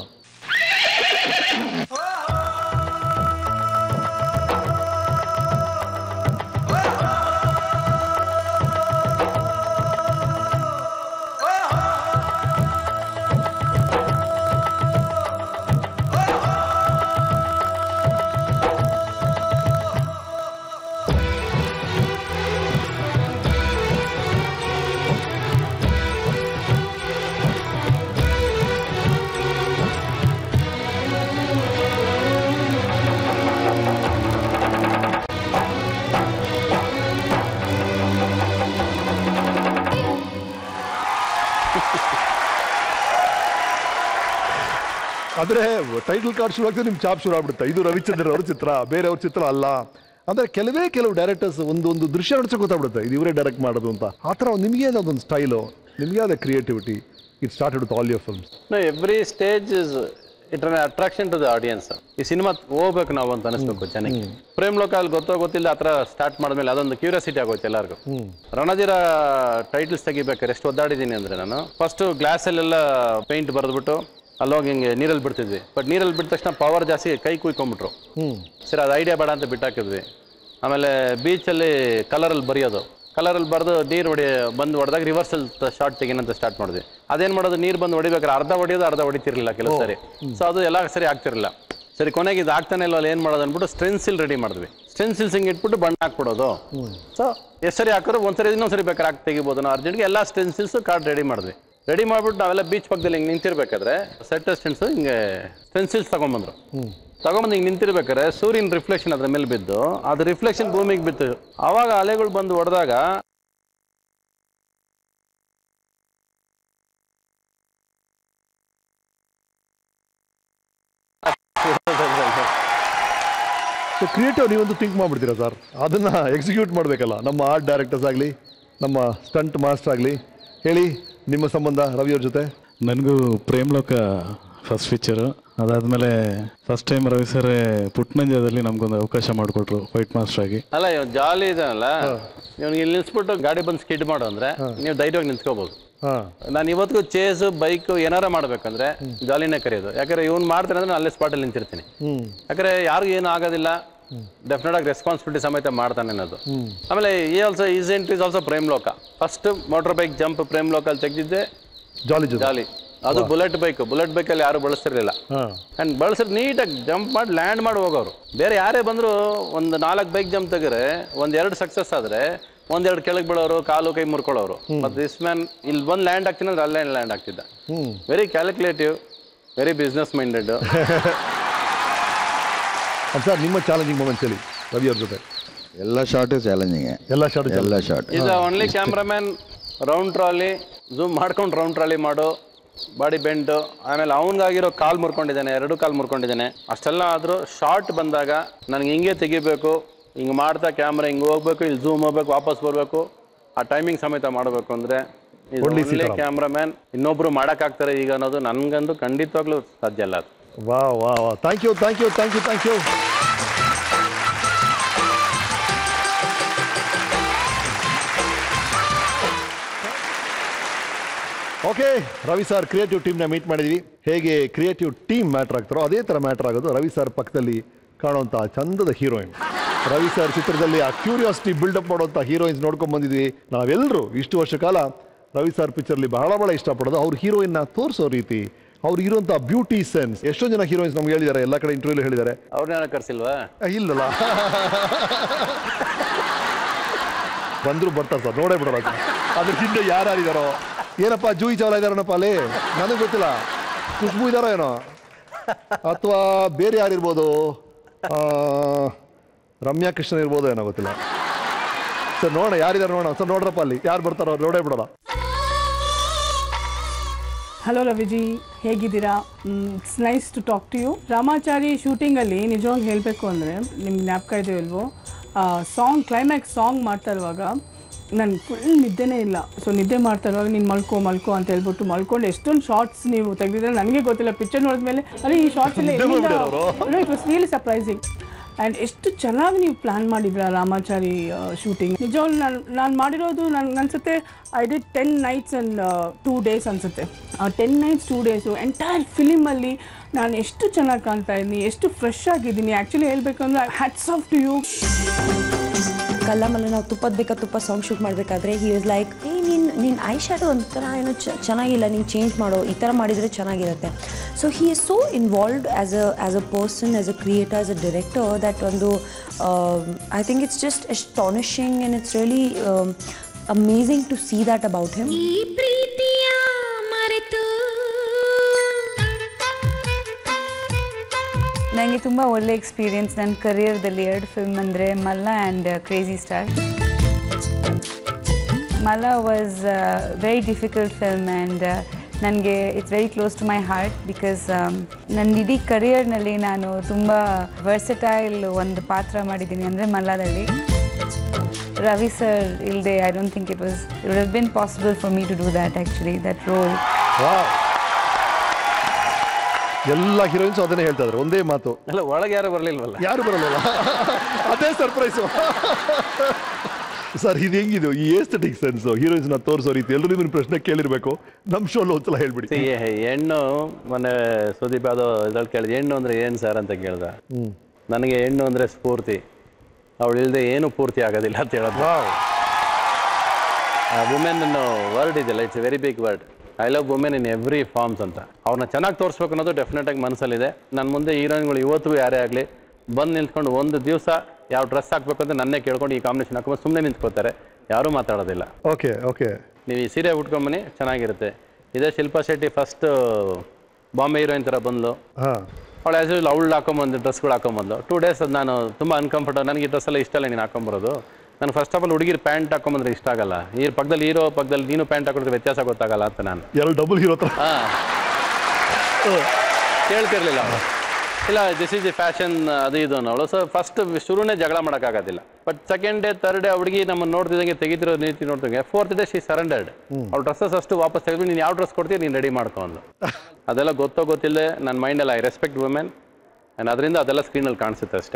ಆದರೆ ಟೈಟಲ್ ಕಾರ್ಡ್ ಶುರು ಆಗ್ತದೆ, ನಿಮ್ಮ ಚಾಪ್ ಶುರು ಆಗ್ಬಿಡುತ್ತೆ. ಇದು ರವಿಚಂದ್ರನ್ ಅವ್ರ ಚಿತ್ರ, ಬೇರೆಯವ್ರ ಚಿತ್ರ ಅಲ್ಲ. ಅಂದರೆ ಕೆಲವೇ ಕೆಲವು ಡೈರೆಕ್ಟರ್ಸ್ ಒಂದು ಒಂದು ದೃಶ್ಯ ನೋಡ್ಸೋಕೆ ಗೊತ್ತಾಗ್ಬಿಡುತ್ತೆ ಇದು ಇವರೇ ಡೈರೆಕ್ಟ್ ಮಾಡೋದು ಅಂತ. ಆ ಥರ ನಿಮಗೆ ಅದೊಂದು ಸ್ಟೈಲು, ನಿಮಗೆ ಅದೇ creativity, it started with all your films. No every stage is it an attraction to the audience. ಈ ಸಿನಿಮಾ ಹೋಗ್ಬೇಕು ನಾವು ಅಂತ ಅನಿಸ್ಬೇಕು ಜನಕ್ಕೆ. ಪ್ರೇಮ್ ಲೋಕ ಅಲ್ಲಿ ಗೊತ್ತೋ ಗೊತ್ತಿಲ್ಲ ಆ ಥರ ಸ್ಟಾರ್ಟ್ ಮಾಡಿದ್ಮೇಲೆ ಅದೊಂದು ಕ್ಯೂರಿಯಾಸಿಟಿ ಆಗೋಯ್ತು ಎಲ್ಲರಿಗೂ. ರಣಧೀರ ಟೈಟಲ್ಸ್ ತೆಗಿಬೇಕಾದ್ರೆ ಎಷ್ಟು ಒದ್ದಾಡಿದ್ದೀನಿ ಅಂದರೆ, ನಾನು ಫಸ್ಟು ಗ್ಲಾಸಲ್ಲೆಲ್ಲ ಪೇಂಟ್ ಬರೆದ್ಬಿಟ್ಟು ಅಲ್ಲೋಗಿ ಹಿಂಗೆ ನೀರಲ್ಲಿ ಬಿಡ್ತಿದ್ವಿ. ಬಟ್ ನೀರಲ್ಲಿ ಬಿಟ್ಟ ತಕ್ಷಣ ಪವರ್ ಜಾಸ್ತಿ, ಕೈ ಕುಯ್ಕೊಂಡ್ಬಿಟ್ರು. ಸರಿ, ಅದು ಐಡಿಯಾ ಬೇಡ ಅಂತ ಬಿಟ್ಟಾಕಿದ್ವಿ. ಆಮೇಲೆ ಬೀಚಲ್ಲಿ ಕಲರಲ್ಲಿ ಬರೆಯೋದು, ಕಲರಲ್ಲಿ ಬರೆದು ನೀರು ಹೊಡಿ ಬಂದು ಹೊಡೆದಾಗ ರಿವರ್ಸಲ್ ಶಾರ್ಟ್ ತೆಗಿನಂತ ಸ್ಟಾರ್ಟ್ ಮಾಡಿದ್ವಿ. ಅದೇನು ಮಾಡೋದು, ನೀರು ಬಂದು ಹೊಡಿಬೇಕಾದ್ರೆ ಅರ್ಧ ಹೊಡಿಯೋದು ಅರ್ಧ ಹೊಡಿತಿರ್ಲಿಲ್ಲ ಕೆಲವು ಸರಿ. ಸೊ ಅದು ಎಲ್ಲ ಸರಿ ಆಗ್ತಿರಲಿಲ್ಲ. ಸರಿ, ಕೊನೆಗೆ ಇದು ಆಗ್ತಾನೆ ಇಲ್ಲ, ಏನು ಮಾಡೋದು ಅಂದ್ಬಿಟ್ಟು ಸ್ಟೆನ್ಸಿಲ್ ರೆಡಿ ಮಾಡಿದ್ವಿ. ಸ್ಟೆನ್ಸಿಲ್ಸ್ ಹಿಂಗೆ ಇಟ್ಬಿಟ್ಟು ಬಣ್ಣ ಹಾಕ್ಬಿಡೋದು. ಸೊ ಎಷ್ಟು ಸರಿ ಹಾಕಿದ್ರು ಒಂದ್ಸರಿ ಇನ್ನೊಂದ್ಸರಿ ಬೇಕಾದ್ರೆ ಹಾಕಿ ತೆಗಿಬೋದು ನಾವು ಅರ್ಜೆಂಟ್ಗೆ. ಎಲ್ಲ ಸ್ಟೆನ್ಸಿಲ್ಸ್ ಕಾರ್ಡ್ ರೆಡಿ ಮಾಡಿದ್ವಿ. ರೆಡಿ ಮಾಡ್ಬಿಟ್ಟು ನಾವೆಲ್ಲ ಬೀಚ್ ಪಕ್ಕದಲ್ಲಿ ಹಿಂಗೆ ನಿಂತಿರ್ಬೇಕಾದ್ರೆ ಸೆಟ್ ಅಸಿಸ್ಟೆಂಟ್ಸ್ ಹಿಂಗೆ ಸ್ಟೆನ್ಸಿಲ್ಸ್ ತಗೊಂಡ್ಬಂದ್ರು. ತಗೊಂಬಂದು ಹಿಂಗೆ ನಿಂತಿರ್ಬೇಕಾದ್ರೆ ಸೂರ್ಯನ ರಿಫ್ಲೆಕ್ಷನ್ ಅದ್ರ ಮೇಲೆ ಬಿದ್ದು, ಅದು ರಿಫ್ಲೆಕ್ಷನ್ ಭೂಮಿಗೆ ಬಿತ್ತು. ಆವಾಗ ಅಲೆಗಳು ಬಂದು ಹೊಡೆದಾಗ ಸೊ ಕ್ರಿಯೇಟಿವ್ ನೀವೊಂದು ಥಿಂಕ್ ಮಾಡಿಬಿಡ್ತೀರಾ ಸರ್, ಅದನ್ನು ಎಕ್ಸಿಕ್ಯೂಟ್ ಮಾಡಬೇಕಲ್ಲ. ನಮ್ಮ ಆರ್ಟ್ ಡೈರೆಕ್ಟರ್ಸ್ ಆಗಲಿ, ನಮ್ಮ ಸ್ಟಂಟ್ ಮಾಸ್ಟರ್ ಆಗಲಿ, ಹೇಳಿ ನಿಮ್ಮ ಸಂಬಂಧ ರವಿಯವ್ರ ಜೊತೆ. ನನಗೂ ಪ್ರೇಮ್ ಲೋಕ ಫಸ್ಟ್ ಪಿಕ್ಚರು, ಅದಾದಮೇಲೆ ಫಸ್ಟ್ ಟೈಮ್ ರವಿ ಸರ್ ಪುಟ್ನಂಜದಲ್ಲಿ ನಮಗೊಂದು ಅವಕಾಶ ಮಾಡಿಕೊಟ್ರು ಫೈಟ್ ಮಾಸ್ಟರ್ ಆಗಿ. ಅಲ್ಲ, ಇವ್ ಜಾಲಿ ಇದಾನಲ್ಲ, ಇವ್ನಿಗೆ ಇಲ್ಲಿ ನಿಲ್ಸ್ಬಿಟ್ಟು ಗಾಡಿ ಬಂದು ಸ್ಕಿಡ್ ಮಾಡು ಅಂದರೆ ನೀವು ಧೈರ್ಯವಾಗಿ ನಿಲ್ಸ್ಕೋಬೋದು. ನಾನು ಇವತ್ತಿಗೂ ಚೇಸು ಬೈಕ್ ಏನಾರ ಮಾಡ್ಬೇಕಂದ್ರೆ ಜಾಲಿನೇ ಕರೆಯೋದು. ಯಾಕಂದ್ರೆ ಇವ್ನು ಮಾಡ್ತಾನೆ ಅಂದ್ರೆ ನಾನು ಅಲ್ಲೇ ಸ್ಪಾಟಲ್ಲಿ ನಿಂತಿರ್ತೀನಿ. ಯಾಕಂದ್ರೆ ಯಾರಿಗೂ ಏನು ಆಗೋದಿಲ್ಲ, ಡೆಫಿನೆಟ್ ಆಗಿ ರೆಸ್ಪಾನ್ಸಿಬಿಲಿಟಿ ಸಮೇತ ಮಾಡ್ತಾನೆ ಅನ್ನೋದು. ಆಮೇಲೆ ಈ also is entry is also Prem Loka. First motor bike jump Prem ಲೋಕಲ್ಲಿ ತೆಗೆದಿದ್ದೆ ಜಾಲಿ ಜಾಲಿ. ಅದು ಬುಲೆಟ್ ಬೈಕ್ ಬುಲೆಟ್ ಬೈಕಲ್ಲಿ ಯಾರು ಬಳಸ್ತಿರ್ಲಿಲ್ಲ ಆ್ಯಂಡ್ ಬಳಸಿದ್ರೆ ನೀಟಾಗಿ ಜಂಪ್ ಮಾಡಿ ಲ್ಯಾಂಡ್ ಮಾಡಿ ಹೋಗೋರು. ಬೇರೆ ಯಾರೇ ಬಂದರೂ ಒಂದು ನಾಲ್ಕು ಬೈಕ್ ಜಂಪ್ ತೆಗೆದ್ರೆ ಒಂದೆರಡು ಸಕ್ಸಸ್ ಆದರೆ ಒಂದೆರಡು ಕೆಳಗೆ ಬೀಳೋರು, ಕಾಲು ಕೈ ಮುರ್ಕೊಳ್ಳೋರು. ಮತ್ತು ದಿಸ್ ಮ್ಯಾನ್ ಇಲ್ಲಿ ಬಂದು ಲ್ಯಾಂಡ್ ಆಗ್ತೀನಿ ಅಂದ್ರೆ ಅಲ್ಲೇ ಲ್ಯಾಂಡ್ ಆಗ್ತಿದ್ದ. Very calculative, very business minded. Sir ನಿಮ್ಮ ಚಾಲೆಂಜಿಂಗ್ ಮೂಮೆಂಟ್ಸ್ ಹೇಳಿ ರವಿ ಅವ್ರ ಜೊತೆ. ಎಲ್ಲ ಶಾರ್ಟ್ ಚಾಲೆಂಜಿಂಗ್, ಎಲ್ಲ ಶಾರ್ಟ್ ಎಲ್ಲ shot. Is only cameraman round trolley zoom ಮಾಡ್ಕೊಂಡು ರೌಂಡ್ ಟ್ರಾಲಿ ಮಾಡು, ಬಾಡಿ ಬೆಂಡು, ಆಮೇಲೆ ಅವನಿಗಾಗಿರೋ ಕಾಲು ಮುರ್ಕೊಂಡಿದ್ದಾನೆ, ಎರಡು ಕಾಲು ಮುರ್ಕೊಂಡಿದ್ದಾನೆ. ಅಷ್ಟೆಲ್ಲ ಆದರೂ ಶಾರ್ಟ್ ಬಂದಾಗ ನನಗೆ ಹಿಂಗೆ ತೆಗಿಬೇಕು, ಹಿಂಗೆ ಮಾಡ್ತಾ ಕ್ಯಾಮ್ರಾ ಹಿಂಗೆ ಹೋಗ್ಬೇಕು, ಇಲ್ಲಿ ಝೂಮ್ ಹೋಗ್ಬೇಕು, ವಾಪಸ್ ಬರಬೇಕು, ಆ ಟೈಮಿಂಗ್ ಸಮೇತ ಮಾಡಬೇಕು ಅಂದರೆ ಒಳ್ಳೆ ಕ್ಯಾಮ್ರಾಮ್ಯಾನ್ ಇನ್ನೊಬ್ರು ಮಾಡೋಕ್ಕಾಗ್ತಾರೆ ಈಗ ಅನ್ನೋದು ನನಗಂತೂ ಖಂಡಿತವಾಗ್ಲೂ ಸಾಧ್ಯ ಅಲ್ಲ. ಅದು ವಾ ವಾ ವಾ thank you thank you thank you thank you. Okay, Ravi sir creative ಟೀಮ್ನ ಮೀಟ್ ಮಾಡಿದ್ವಿ. ಹೇಗೆ ಕ್ರಿಯೇಟಿವ್ ಟೀಮ್ ಮ್ಯಾಟ್ರ್ ಆಗ್ತಾರೋ ಅದೇ ಥರ ಮ್ಯಾಟ್ರ್ ಆಗೋದು ರವಿ ಸರ್ ಪಕ್ಕದಲ್ಲಿ ಕಾಣುವಂಥ ಚಂದದ ಹೀರೋಯಿನ್. ರವಿ ಸರ್ ಚಿತ್ರದಲ್ಲಿ ಆ ಕ್ಯೂರಿಯಾಸಿಟಿ ಬಿಲ್ಡಪ್ ಮಾಡುವಂಥ ಹೀರೋಯಿನ್ಸ್ ನೋಡ್ಕೊಂಡು ಬಂದಿದ್ವಿ ನಾವೆಲ್ಲರೂ. ಇಷ್ಟು ವರ್ಷ ಕಾಲ ರವಿ ಸರ್ ಪಿಕ್ಚರ್ಲಿ ಬಹಳ ಬಹಳ ಇಷ್ಟಪಡೋದು ಅವ್ರ ಹೀರೋಯಿನ್ನ ತೋರಿಸೋ ರೀತಿ, ಅವ್ರು ಇರುವಂಥ ಬ್ಯೂಟಿ ಸೆನ್ಸ್. ಎಷ್ಟೋ ಜನ ಹೀರೋಯಿನ್ಸ್ ನಮ್ಗೆ ಹೇಳಿದ್ದಾರೆ, ಎಲ್ಲ ಕಡೆ ಇಂಟರ್ವ್ಯೂ ಹೇಳಿದ್ದಾರೆ. ಅವ್ರನ್ನ ಕರ್ಸಿಲ್ವಾ? ಇಲ್ಲಲ್ಲ, ಬಂದ್ರು ಬರ್ತಾರೆ ಸರ್, ನೋಡೇ ಬಿಡೋಲ್ಲ ಸರ್. ಅದ್ರ ಹಿಂದೆ ಯಾರ್ಯಾರಿದಾರೋ, ಏನಪ್ಪ ಜೂಯಿ ಚಾವ್ಲಾ ಇದಾರನಪ್ಪ ಅಲ್ಲಿ, ನನಗೆ ಗೊತ್ತಿಲ್ಲ. ಖುಷ್ಬು ಇದಾರೋ ಏನೋ, ಅಥವಾ ಬೇರೆ ಯಾರಿರ್ಬೋದು, ರಮ್ಯಾ ಕೃಷ್ಣನ್ ಇರ್ಬೋದು ಏನೋ, ಗೊತ್ತಿಲ್ಲ ಸರ್. ನೋಡೋಣ ಯಾರಿದಾರೆ ನೋಡೋಣ ಸರ್. ನೋಡ್ರಪ್ಪ ಅಲ್ಲಿ ಯಾರು ಬರ್ತಾರೋ ನೋಡೇ ಬಿಡೋಣ. ಹಲೋ ರವಿಜಿ, ಹೇಗಿದ್ದೀರಾ? It's nice to talk to you. Ramachari ಶೂಟಿಂಗಲ್ಲಿ ನಿಜವಾಗಿ ಹೇಳಬೇಕು ಅಂದರೆ ನಿಮ್ಗೆ ಜ್ಞಾಪಕ ಇದೆಯೋ ಇಲ್ವೋ, ಸಾಂಗ್ ಕ್ಲೈಮ್ಯಾಕ್ಸ್ ಸಾಂಗ್ ಮಾಡ್ತಾ ಇರುವಾಗ ನನಗೆ ಫುಲ್ ನಿದ್ದೆನೇ ಇಲ್ಲ. ಸೊ ನಿದ್ದೆ ಮಾಡ್ತಾ ಇರುವಾಗ ನೀನು ಮಲ್ಕೋ ಮಲ್ಕೋ ಅಂತ ಹೇಳ್ಬಿಟ್ಟು ಮಲ್ಕೊಂಡು ಎಷ್ಟೊಂದು ಶಾರ್ಟ್ಸ್ ನೀವು ತೆಗೆದಿದ್ರೆ ನನಗೆ ಗೊತ್ತಿಲ್ಲ. ಪಿಕ್ಚರ್ ನೋಡಿದ್ಮೇಲೆ ಅರೆ ಈ ಶಾರ್ಟ್ಸ್ ಎಲ್ಲ it was really surprising. And ಎಷ್ಟು ಚೆನ್ನಾಗಿ ನೀವು ಪ್ಲ್ಯಾನ್ ಮಾಡಿದ್ರ ರಾಮಾಚಾರಿ ಶೂಟಿಂಗ್. ನಿಜವಾಗ್ಲೂ ನಾನು ನಾನು ಮಾಡಿರೋದು ನನಗೆ ಅನಿಸುತ್ತೆ I did ten nights and two days ಅನಿಸುತ್ತೆ. ಆ ten nights two days entire ಫಿಲಿಮಲ್ಲಿ ನಾನು ಎಷ್ಟು ಚೆನ್ನಾಗಿ ಕಾಣ್ತಾ ಇದ್ದೀನಿ, ಎಷ್ಟು ಫ್ರೆಶ್ ಆಗಿದ್ದೀನಿ. ಆ್ಯಕ್ಚುಲಿ ಹೇಳ್ಬೇಕಂದ್ರೆ hats off to you. Kallamalla ನಾವು ತುಪ್ಪದ ಬೇಕಾ ತುಪ್ಪ ಸಾಂಗ್ ಶೂಟ್ ಮಾಡಬೇಕಾದ್ರೆ ಹಿ ವಾಸ್ ಲೈಕ್, ಏ ನೀನು ನೀನು ಐ ಶ್ಯಾಡೋ ಒಂಥರ ಏನೋ ಚೆನ್ನಾಗಿಲ್ಲ, ನೀನು ಚೇಂಜ್ ಮಾಡೋ, ಈ ಥರ ಮಾಡಿದರೆ ಚೆನ್ನಾಗಿರುತ್ತೆ. So he is so involved as a as a person, as a creator, as a director, that ಒಂದು I think it's just astonishing and it's really amazing to see that about him. ನನಗೆ ತುಂಬ ಒಳ್ಳೆ experience ನನ್ನ ಕರಿಯರ್ದಲ್ಲಿ. ಎರಡು film ಅಂದರೆ Malla and crazy star. Malla was very difficult film and ನನಗೆ it's very close to my heart because ನನ್ನ ಇಡೀ ಕರಿಯರ್ನಲ್ಲಿ ನಾನು ತುಂಬ ವರ್ಸಟೈಲ್ ಒಂದು ಪಾತ್ರ ಮಾಡಿದ್ದೀನಿ ಅಂದರೆ ಮಲ್ಲದಲ್ಲಿ. ರವಿ ಸರ್ ಇಲ್ಲದೆ I don't think it was it would have been possible for me to do that actually that role. ಎಲ್ಲ ಹೀರೋಯಿನ್ಸ್ ಅದನ್ನೇ ಹೇಳ್ತಾ ಇದ್ರು, ಒಂದೇ ಮಾತು. ಅಲ್ಲ, ಒಳಗೆ ಯಾರು ಬರಲಿಲ್ವಲ್ಲ? ಯಾರು ಬರಲ್ಲ, ಅದೇ ಸರ್ಪ್ರೈಸು ಸರ್. ಇದು ಹೆಂಗಿದು ಈ ಏಸ್ಥೆಟಿಕ್ ಸೆನ್ಸ್ ಹೀರೋಯಿನ್ಸ್ನ ತೋರಿಸೋ ರೀತಿ? ಎಲ್ಲರೂ ನಿಮ್ಮನ್ನು ಪ್ರಶ್ನೆ ಕೇಳಿರ್ಬೇಕು, ನಮ್ಮ ಶೋಲ್ಲಿ ಒಂದ್ಸಲ ಹೇಳ್ಬಿಡಿ. ಹೆಣ್ಣು ಮೊನ್ನೆ ಸುದೀಪ್ ಯಾವ್ದೋ ಇದ್ರಲ್ಲಿ ಕೇಳಿದೆ, ಹೆಣ್ಣು ಅಂದರೆ ಏನು ಸರ್ ಅಂತ ಕೇಳ್ದ. ನನಗೆ ಹೆಣ್ಣು ಅಂದರೆ ಸ್ಫೂರ್ತಿ, ಅವಳು ಇಲ್ಲದೆ ಏನು ಪೂರ್ತಿ ಆಗೋದಿಲ್ಲ ಅಂತ ಹೇಳೋದು. ವುಮೆನ್ ಅನ್ನೋ ವರ್ಡ್ ಇದೆಯಲ್ಲ, it's a very big word. I love women in every forms ಅಂತ. ಅವ್ರನ್ನ ಚೆನ್ನಾಗಿ ತೋರಿಸ್ಬೇಕು ಅನ್ನೋದು ಡೆಫಿನೆಟಾಗಿ ಮನಸ್ಸಲ್ಲಿದೆ. ನನ್ನ ಮುಂದೆ ಹೀರೋಯಿನ್ಗಳು ಇವತ್ತಿಗೂ ಯಾರೇ ಆಗಲಿ ಬಂದು ನಿಂತ್ಕೊಂಡು ಒಂದು ದಿವಸ ಯಾವ ಡ್ರೆಸ್ ಹಾಕ್ಬೇಕು ಅಂತ ನನ್ನೇ ಕೇಳ್ಕೊಂಡು ಈ ಕಾಂಬಿನೇಷನ್ ಹಾಕೊಂಡು ಸುಮ್ಮನೆ ನಿಂತ್ಕೋತಾರೆ, ಯಾರೂ ಮಾತಾಡೋದಿಲ್ಲ. ಓಕೆ ಓಕೆ ನೀವು ಈ ಸೀರೆ ಉಟ್ಕೊಂಬನ್ನಿ, ಚೆನ್ನಾಗಿರುತ್ತೆ. ಇದೇ ಶಿಲ್ಪಾ ಶೆಟ್ಟಿ ಫಸ್ಟ್ ಬಾಂಬೆ ಹೀರೋಯಿನ್ ಥರ ಬಂದ್ಲು. ಅವಳು ಆ್ಯಸ್ ಯೂಶುವಲ್ ಅವಳು ಹಾಕೊಂಬಂದು ಡ್ರೆಸ್ಗಳು ಹಾಕೊಂಬಂದು ಟೂ ಡೇಸ್ ಅದು ನಾನು ತುಂಬ ಅನ್ಕಂಫರ್ಟಬಲ್. ನನಗೆ ಈ ಡ್ರೆಸ್ ಎಲ್ಲ ಇಷ್ಟ ಇಲ್ಲ ನೀನು ಹಾಕೊಂಬರೋದು. ನಾನು ಫಸ್ಟ್ ಆಫ್ ಆಲ್ ಹುಡುಗಿರು ಪ್ಯಾಂಟ್ ಹಾಕೊಂಬಂದ್ರೆ ಇಷ್ಟ ಆಗಲ್ಲ. ಈ ಪಕ್ಕದಲ್ಲಿ ಹೀರೋ ಪಕ್ಕದಲ್ಲಿ ನೀನು ಪ್ಯಾಂಟ್ ಹಾಕೊಂಡ್ರೆ ವ್ಯತ್ಯಾಸ ಗೊತ್ತಾಗಲ್ಲ ಅಂತ ನಾನು ಎರಡು ಡಬಲ್ ಹೀರೋ ಹಾಂ ಕೇಳ್ತಿರ್ಲಿಲ್ಲ. ಇಲ್ಲ ದಿಸ್ ಈಸ್ ದಿ ಫ್ಯಾಷನ್ ಅದು ಇದು ಅನ್ನೋಳು. ಸೊ ಫಸ್ಟ್ ಶುರುನೇ ಜಗಳ ಮಾಡೋಕ್ಕಾಗೋದಿಲ್ಲ. But second day third day ಹುಡುಗಿ ನಮ್ಮನ್ನು ನೋಡ್ತಿದ್ದಂಗೆ ತೆಗಿತಿರೋ ನೀತಿ ನೋಡ್ದಂಗೆ ಫೋರ್ತ್ ಡೇ ಶಿ ಸರೆಂಡರ್ಡ್. ಅವ್ಳು ಡ್ರೆಸ್ಸಸ್ ಅಷ್ಟು ವಾಪಸ್ ತೆಗೆದು ನೀನು ಯಾವ ಡ್ರೆಸ್ ಕೊಡ್ತೀಯ ನೀನು ರೆಡಿ ಮಾಡ್ಕೊಂಡು. ಅದೆಲ್ಲ ಗೊತ್ತೋ ಗೊತ್ತಿಲ್ಲದೆ ನನ್ನ ಮೈಂಡಲ್ಲಿ ಐ ರೆಸ್ಪೆಕ್ಟ್ ವುಮೆನ್ ಆ್ಯಂಡ್ ಅದರಿಂದ ಅದೆಲ್ಲ ಸ್ಕ್ರೀನಲ್ಲಿ ಕಾಣಿಸುತ್ತೆ ಅಷ್ಟೇ.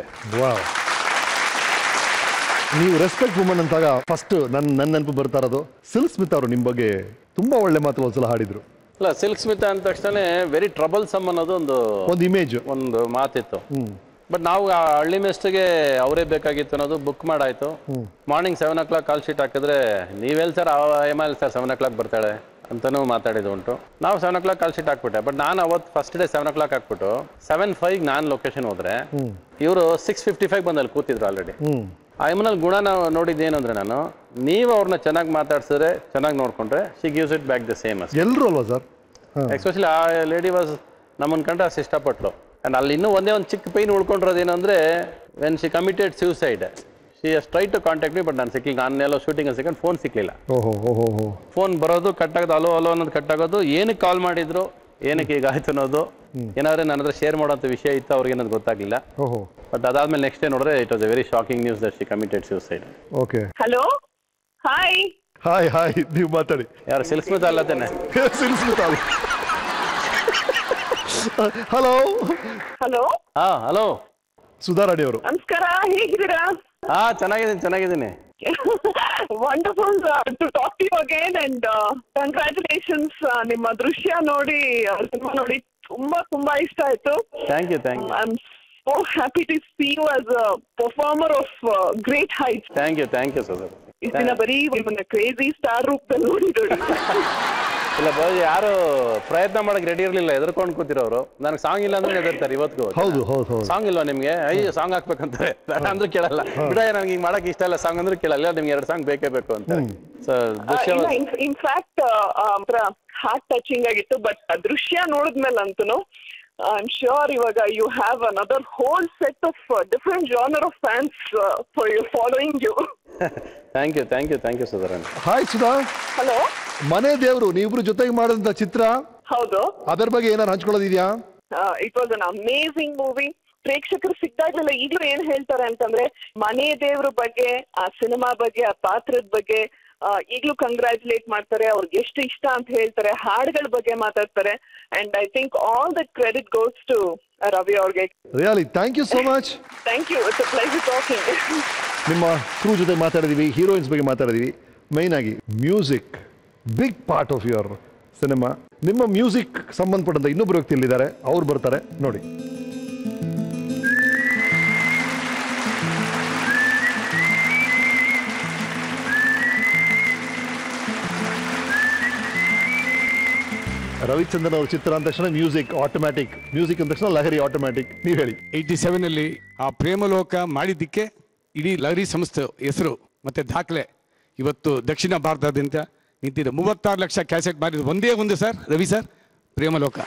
ನೀವು ರೆಸ್ಪೆಕ್ಟ್ ವುಮನ್ ಅಂತಾಗ ಫಸ್ಟ್ ನನ್ನ ನನ್ನ ನೆನಪು ಬರ್ತಾ ಇರೋದು ಸಿಲ್ಕ್ ಸ್ಮಿತ್ ಅವರು ನಿಮ್ಮ ಬಗ್ಗೆ ತುಂಬ ಒಳ್ಳೆ ಮಾತು ಒಂದ್ಸಲ ಹಾಡಿದ್ರು. ಅಲ್ಲ, ಸಿಲ್ಕ್ ಸ್ಮಿತ್ ಅಂದ ತಕ್ಷಣ ವೆರಿ ಟ್ರಬಲ್ ಸಮ್ ಅನ್ನೋದು ಒಂದು ಒಂದು ಇಮೇಜ್ ಒಂದು ಮಾತಿತ್ತು. ಬಟ್ ನಾವು ಆ ಹಳ್ಳಿ ಮೆಸ್ಟ್ಗೆ ಅವರೇ ಬೇಕಾಗಿತ್ತು ಅನ್ನೋದು ಬುಕ್ ಮಾಡಾಯ್ತು. Morning seven o'clock call sheet ಹಾಕಿದ್ರೆ ನೀವೆಲ್ಲಿ sir M L sir seven o'clock ಬರ್ತಾಳೆ ಅಂತಲೂ ಮಾತಾಡಿದ್ದು ಉಂಟು. ನಾವು seven o'clock call sheet ಹಾಕ್ಬಿಟ್ಟೆ. ಬಟ್ ನಾನು ಅವತ್ತು first day seven o'clock ಹಾಕ್ಬಿಟ್ಟು ಸೆವೆನ್ ಫೈವ್ ನಾನು ಲೊಕೇಶನ್ ಹೋದ್ರೆ ಇವರು ಸಿಕ್ಸ್ ಫಿಫ್ಟಿ ಫೈವ್ ಬಂದಲ್ಲಿ ಕೂತಿದ್ರು ಆಲ್ರೆಡಿ. ಆ ಎಮ್ನಲ್ಲಿ ಗುಣ ನಾವು ನೋಡಿದ್ದೇನು ಅಂದ್ರೆ, ನಾನು ನೀವು ಅವ್ರನ್ನ ಚೆನ್ನಾಗಿ ಮಾತಾಡ್ಸಿದ್ರೆ, ಚೆನ್ನಾಗಿ ನೋಡ್ಕೊಂಡ್ರೆ, she gives it back the same us. ಎಲ್ಲರೂ ಅಲ್ವಾ ಸರ್? ಎಸ್ಪೆಷಲಿ ಆ ಲೇಡಿ ವಾಸ್ ನಮ್ಮನ್ನು ಕಂಡ್ರೆ ಅಷ್ಟು ಇಷ್ಟಪಟ್ಲು. ಆ್ಯಂಡ್ ಅಲ್ಲಿ ಇನ್ನೂ ಒಂದೇ ಒಂದು ಚಿಕ್ಕ ಪೈನ್ ಉಳ್ಕೊಂಡಿರೋದು ಏನಂದ್ರೆ, when she committed suicide she has try to contact me, but ನಾನು ಸಿಕ್ಕಿಲ್ಲ. ನಾನೆಲ್ಲೋ ಶೂಟಿಂಗ್ ಸೆಕೆಂಡ್ ಫೋನ್ ಸಿಕ್ಲಿಲ್ಲ. ಫೋನ್ ಬರೋದು ಕಟ್ ಆಗೋದು, ಅಲೋ ಅಲೋ ಅನ್ನೋದು ಕಟ್ ಆಗೋದು, ಏನಕ್ಕೆ ಕಾಲ್ ಮಾಡಿದ್ರು, ಏನಕ್ಕೆ ಈಗ ಆಯ್ತು ಅನ್ನೋದು, ಏನಾದ್ರೆ ನನ್ನ ಹತ್ರ ಶೇರ್ ಮಾಡೋಂಥ ವಿಷಯ ಇತ್ತು, ಅವ್ರಿಗೆ ಏನದು ಗೊತ್ತಾಗ್ಲಿಲ್ಲ. ಬಟ್ ಅದಾದ್ಮೇಲೆ ನೆಕ್ಸ್ಟ್ ಡೇ ನೋಡಿದ್ರೆ it was a very shocking news that she committed suicide. Okay. Hello, hi hi hi ನೀವು ಮಾತಾಡಿ. ಯಾರು ಸಿಲ್ಸ್ಮಿತ ಅಲ್ಲತೇನೆ? ಸಿಲ್ಸ್ಮಿತ ಅಲ್ಲ. Hello hello. ಹಾ ಹಲೋ, ಸುಧಾರಾಣಿ ಅವರು. ನಮಸ್ಕಾರ, ಹೇಗಿದ್ದೀರಾ? ಹಾ ಚೆನ್ನಾಗಿದ್ದೀನಿ ಚೆನ್ನಾಗಿದ್ದೀನಿ. Wonderful to talk to you again and congratulations. ನಿಮ್ಮ ದೃಶ್ಯ ನೋಡಿ, ಸಿನಿಮಾ ನೋಡಿ ತುಂಬಾ ತುಂಬಾ ಇಷ್ಟ ಆಯ್ತು. Thank you thank you. I am so happy to see you as a performer of great heights. Thank you thank you sir. ಇದನ್ನ ಬರೀ crazy star ರೂಪದಲ್ಲಿ ನೋಡಿದ್ರು. ಇಲ್ಲ ಬಾಜಿ, ಯಾರು ಪ್ರಯತ್ನ ಮಾಡಕ್ ರೆಡಿ ಇರ್ಲಿಲ್ಲ, ಎದ್ರಕೊಂಡು ಕೂತಿರೋರು. ನನಗೆ ಸಾಂಗ್ ಇಲ್ಲ ಅಂದ್ರೆ ಎದರ್ತಾರೆ ಇವತ್ತು. ಹೌದು ಹೌದು. ಸಾಂಗ್ ಇಲ್ವಾ ನಿಮ್ಗೆ? ಅಯ್ಯೋ ಸಾಂಗ್ ಹಾಕ್ಬೇಕಂತಾರೆ. ಅಂದ್ರೆ ಕೇಳಲ್ಲ ಬಿಡ, ನನಗೆ ಹಿಂಗ್ ಮಾಡಕ್ ಇಷ್ಟ ಇಲ್ಲ ಸಾಂಗ್ ಅಂದ್ರೆ ಕೇಳಲ್ಲ. ನಿಮ್ಗೆ ಎರಡು ಸಾಂಗ್ ಬೇಕೇ ಬೇಕು ಅಂತ. ಇನ್ಫ್ಯಾಕ್ಟ್ ಹಾರ್ಟ್ ಟಚಿಂಗ್ ಆಗಿತ್ತು. ಬಟ್ ದೃಶ್ಯ ನೋಡಿದ್ಮೇಲೆ ಅಂತೂ ಐ ಆಮ್ ಶ್ಯೂರ್ ಇವಾಗ you have another whole set of different genre of fans for you following you. Thank you thank you thank you Sudharani. Hi Sudha. Hello. ಮನೆ ದೇವರು ನೀವಿಬ್ರು ಜೊತೆಗೆ ಮಾಡಿದಂತ ಚಿತ್ರ, ಹೌದು, ಅದರ ಬಗ್ಗೆ ಏನಾರು ಹಂಚ್ಕೊಳ್ಳೋದಿದ್ಯಾ? It was an amazing movie. ಪ್ರೇಕ್ಷಕರು ಸಿಕ್ತಾಗ್ಲಿಲ್ಲ. ಈಗಲೂ ಏನ್ ಹೇಳ್ತಾರೆ ಅಂತಂದ್ರೆ, ಮನೆ ದೇವ್ರ ಬಗ್ಗೆ, ಆ ಸಿನಿಮಾ ಬಗ್ಗೆ, ಆ ಪಾತ್ರದ ಬಗ್ಗೆ ಈಗಲೂ ಕಂಗ್ರ್ಯಾಚುಲೇಟ್ ಮಾಡ್ತಾರೆ. ಅವ್ರಿಗೆ ಎಷ್ಟು ಇಷ್ಟ ಅಂತ ಹೇಳ್ತಾರೆ. ಹಾಡುಗಳ ಬಗ್ಗೆ ಮಾತಾಡ್ತಾರೆ. And I think all the credit goes to Ravi ಅವ್ರಿಗೆ. Really thank you so much. Thank you. It's a pleasure talking. ನಿಮ್ಮ ಕ್ರೂ ಜೊತೆ ಮಾತಾಡಿದೀವಿ, ಹೀರೋಯಿನ್ಸ್ ಬಗ್ಗೆ ಮಾತಾಡಿದೀವಿ. ಮೈನ್ ಆಗಿ music big part of your cinema. ನಿಮ್ಮ ಮ್ಯೂಸಿಕ್ ಸಂಬಂಧಪಟ್ಟಂತ ಇನ್ನೊಬ್ಬರು ವ್ಯಕ್ತಿ ಇಲ್ಲಿದ್ದಾರೆ, ಅವ್ರು ಬರ್ತಾರೆ ನೋಡಿ. ರವಿಚಂದ್ರನ್ ಅವ್ರ ಚಿತ್ರ ಅಂದ ತಕ್ಷಣ ಮ್ಯೂಸಿಕ್ ಆಟೋಮ್ಯಾಟಿಕ್, ಮ್ಯೂಸಿಕ್ ಅಂದ ತಕ್ಷಣ ಲಹರಿ ಆಟೋಮ್ಯಾಟಿಕ್. ನೀವು ಹೇಳಿ. ಏಯ್ಟಿ ಸೆವೆನ್ ಅಲ್ಲಿ ಆ ಪ್ರೇಮಲೋಕ ಮಾಡಿದ್ದಕ್ಕೆ ಇಡೀ ಲಹರಿ ಸಂಸ್ಥೆ ಹೆಸರು ಮತ್ತೆ ದಾಖಲೆ ಇವತ್ತು ದಕ್ಷಿಣ ಭಾರತದಾದ್ಯಂತ ನಿಂತಿದೆ. ಮೂವತ್ತಾರು ಲಕ್ಷ ಕ್ಯಾಸೆಟ್ ಮಾಡಿದ ಒಂದೇ ಒಂದು sir, Ravi sir, Premaloka